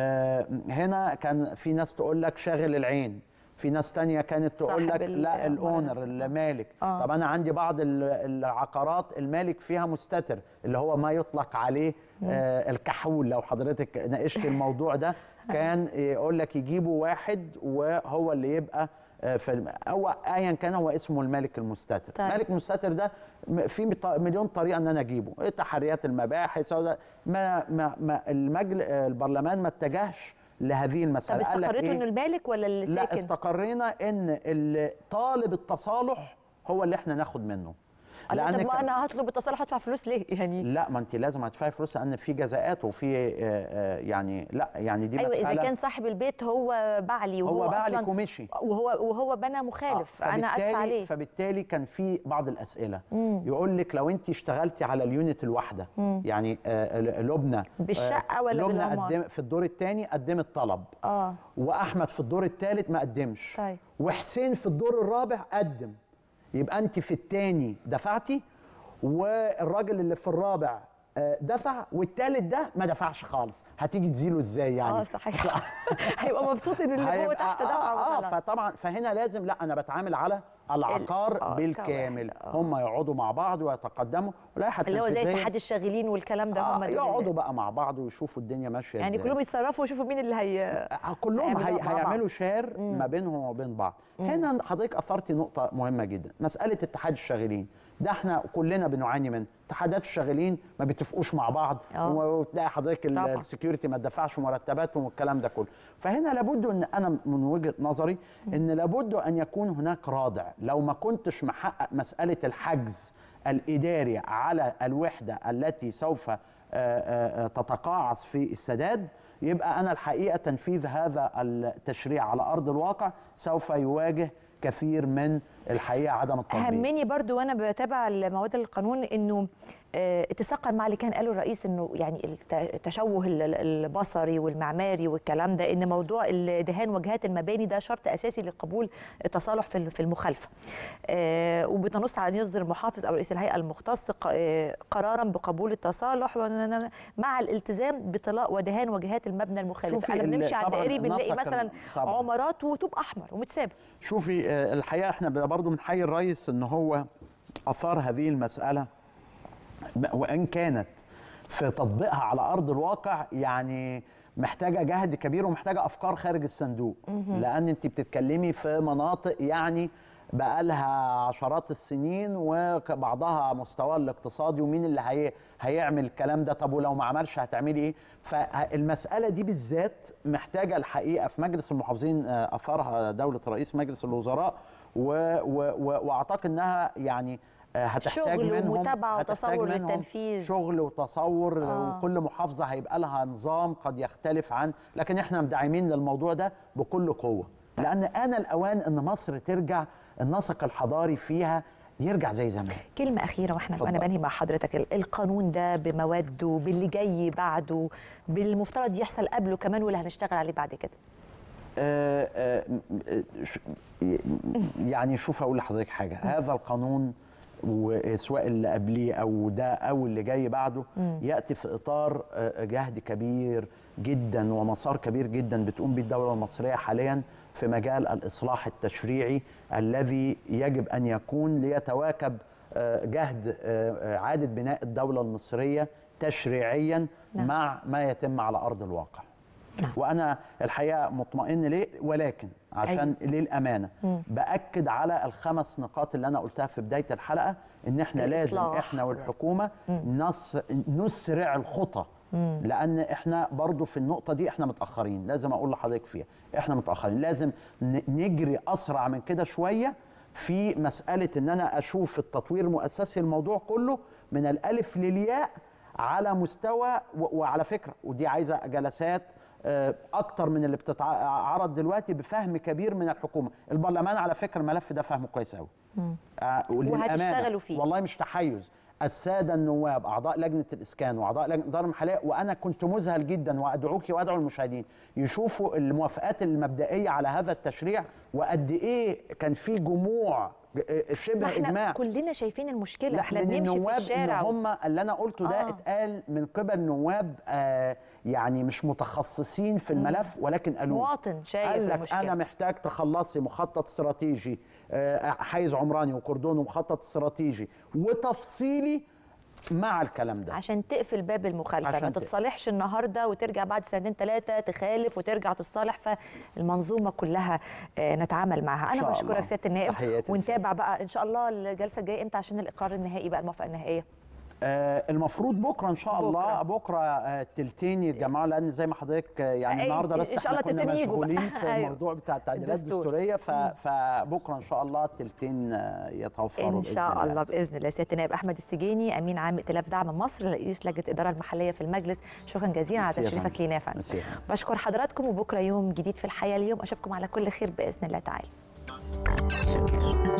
هنا كان في ناس تقول لك شاغل العين، في ناس تانية كانت تقول لك لا الاونر المالك. آه. طب انا عندي بعض العقارات المالك فيها مستتر اللي هو ما يطلق عليه آه الكحول. لو حضرتك ناقشت الموضوع ده كان يقول لك يجيبوا واحد وهو اللي يبقى آه في او ايا كان هو اسمه المالك المستتر. طيب. المالك المستتر ده في مليون طريقه ان انا اجيبه، تحريات المباحث ما ما, ما المجل البرلمان ما اتجهش لهذه المسألة. طب استقريتوا انه المالك ولا اللي ساكن؟ لا، استقرينا ان اللي طالب التصالح هو اللي احنا ناخد منه. لان طب ما انا هطلب التصالح هدفع فلوس ليه يعني؟ لا، ما انت لازم هتدفعي فلوس لان في جزاءات وفي يعني لا يعني دي أيوة مسألة. اذا كان صاحب البيت هو بعلي وهو هو بعلك ومشي وهو وهو بنى مخالف آه. انا ادفع عليه. فبالتالي كان في بعض الاسئله مم. يقول لك لو انت اشتغلتي على اليونت الواحده مم. يعني آه لبنى بالشقه ولا بالعماره؟ لبنى في الدور الثاني قدمت طلب اه واحمد في الدور الثالث ما قدمش. طيب. وحسين في الدور الرابع قدم، يبقى انت في الثاني دفعتي والراجل اللي في الرابع دفع والثالث ده ما دفعش خالص. هتيجي تزيله ازاي يعني؟ اه صحيح. هيبقى مبسوط ان اللي فوق تحت دفع. اه, آه فطبعا فهنا لازم لا انا بتعامل على العقار آه بالكامل. آه. هم يقعدوا مع بعض ويتقدموا ولائحه اللي هو زي اتحاد الشغالين والكلام ده. آه هم يقعدوا بقى مع بعض ويشوفوا الدنيا ماشيه يعني ازاي. كلهم يتصرفوا ويشوفوا مين اللي هي آه كلهم هي... هيعملوا شير ما بينهم وبين بعض. مم. هنا حضرتك اثرتي نقطه مهمه جدا، مساله اتحاد الشاغلين ده احنا كلنا بنعاني منه. اتحادات الشاغلين ما بيتفقوش مع بعض وتلاقي حضرتك السكيورتي ما تدفعش مرتباتهم والكلام ده كله. فهنا لابد ان انا من وجهه نظري ان لابد ان يكون هناك رادع. لو ما كنتش محقق مساله الحجز الاداري على الوحده التي سوف تتقاعس في السداد، يبقى انا الحقيقه تنفيذ هذا التشريع على ارض الواقع سوف يواجه كثير من الحقيقه عدم التطبيق. اهمني برضو وانا بتابع مواد القانون انه اتساقا مع اللي كان قاله الرئيس انه يعني التشوه البصري والمعماري والكلام ده، ان موضوع دهان واجهات المباني ده شرط اساسي لقبول التصالح في المخالفه. وبتنص على ان يصدر المحافظ او رئيس الهيئه المختص قرارا بقبول التصالح مع الالتزام بطلاء ودهان واجهات المبنى المخالف. انا بنمشي على الدائري بنلاقي مثلا طبعًا عمارات وطوب احمر ومتساب. شوفي الحقيقه احنا برضو بنحيي الرئيس ان هو اثار هذه المساله، وان كانت في تطبيقها على ارض الواقع يعني محتاجه جهد كبير ومحتاجه افكار خارج الصندوق. لان انت بتتكلمي في مناطق يعني بقى لها عشرات السنين وبعضها مستواه الاقتصادي، ومين اللي هي هيعمل الكلام ده؟ طب ولو ما عملش هتعملي ايه؟ فالمساله دي بالذات محتاجه الحقيقه في مجلس المحافظين اثارها دوله رئيس مجلس الوزراء، واعتقد انها يعني هتحتاج شغل منهم ومتابعه وتصور للتنفيذ، شغل وتصور. آه. وكل محافظه هيبقى لها نظام قد يختلف عن، لكن احنا مدعمين للموضوع ده بكل قوه، لان آن الاوان ان مصر ترجع النسق الحضاري فيها يرجع زي زمان. كلمه اخيره واحنا وانا بنهي مع حضرتك، القانون ده بمواده باللي جاي بعده بالمفترض يحصل قبله كمان واللي هنشتغل عليه بعد كده. آه آه يعني شوف اقول لحضرتك حاجه، هذا القانون وسواء اللي قبليه او ده او اللي جاي بعده مم. ياتي في اطار جهد كبير جدا ومسار كبير جدا بتقوم به الدوله المصريه حاليا في مجال الاصلاح التشريعي الذي يجب ان يكون ليتواكب جهد اعاده بناء الدوله المصريه تشريعيا نعم. مع ما يتم على ارض الواقع. نعم. وانا الحقيقه مطمئن ليه، ولكن عشان أيوة. للامانه مم. باكد على الخمس نقاط اللي انا قلتها في بدايه الحلقه، ان احنا الإصلاح. لازم احنا والحكومه نص نسرع الخطى، مم. لان احنا برضو في النقطه دي احنا متاخرين، لازم اقول لحضرتك فيها احنا متاخرين، لازم نجري اسرع من كده شويه في مساله ان انا اشوف التطوير المؤسسي الموضوع كله من الالف للياء على مستوى، وعلى فكره ودي عايزه جلسات اكتر من اللي بتتعرض دلوقتي بفهم كبير من الحكومه. البرلمان على فكره الملف ده فاهمه كويس قوي. وهتشتغلوا فيه والله مش تحيز. الساده النواب اعضاء لجنه الاسكان واعضاء لجنه الاداره المحليه، وانا كنت مذهل جدا وادعوك وادعو المشاهدين يشوفوا الموافقات المبدئيه على هذا التشريع وقد ايه كان في جموع شبه اجماع. كلنا شايفين المشكله، احنا بنمشي في الشارع. ان هم اللي انا قلته ده آه. اتقال من قبل نواب آه يعني مش متخصصين في الملف، ولكن قالوا مواطن شايف قال لك المشكلة. انا محتاج تخلصي مخطط استراتيجي آه حيز عمراني وكردون ومخطط استراتيجي وتفصيلي مع الكلام ده عشان تقفل باب المخالفه، ما تتصالحش النهارده وترجع بعد سنتين ثلاثه تخالف وترجع تتصالح، فالمنظومه كلها نتعامل معها. انا بشكرك سياده النائب، ونتابع بقى ان شاء الله الجلسه الجايه امتى عشان الاقرار النهائي بقى، الموافقه النهائيه. آه المفروض بكره ان شاء الله. بكره, بكرة آه تلتين يا جماعه، لان زي ما حضرتك آه يعني النهارده بس احنا كنا مشغولين في الموضوع بتاع التعديلات الدستوريه، فبكره ان شاء الله التلتين آه يتوفروا ان شاء الله باذن الله. سياده النائب احمد السجيني امين عام ائتلاف دعم مصر رئيس لجنه الاداره المحليه في المجلس، شكرا جزيلا على تشريفك لينا يا فندم. بشكر حضراتكم، وبكره يوم جديد في الحياه اليوم، اشوفكم على كل خير باذن الله تعالى.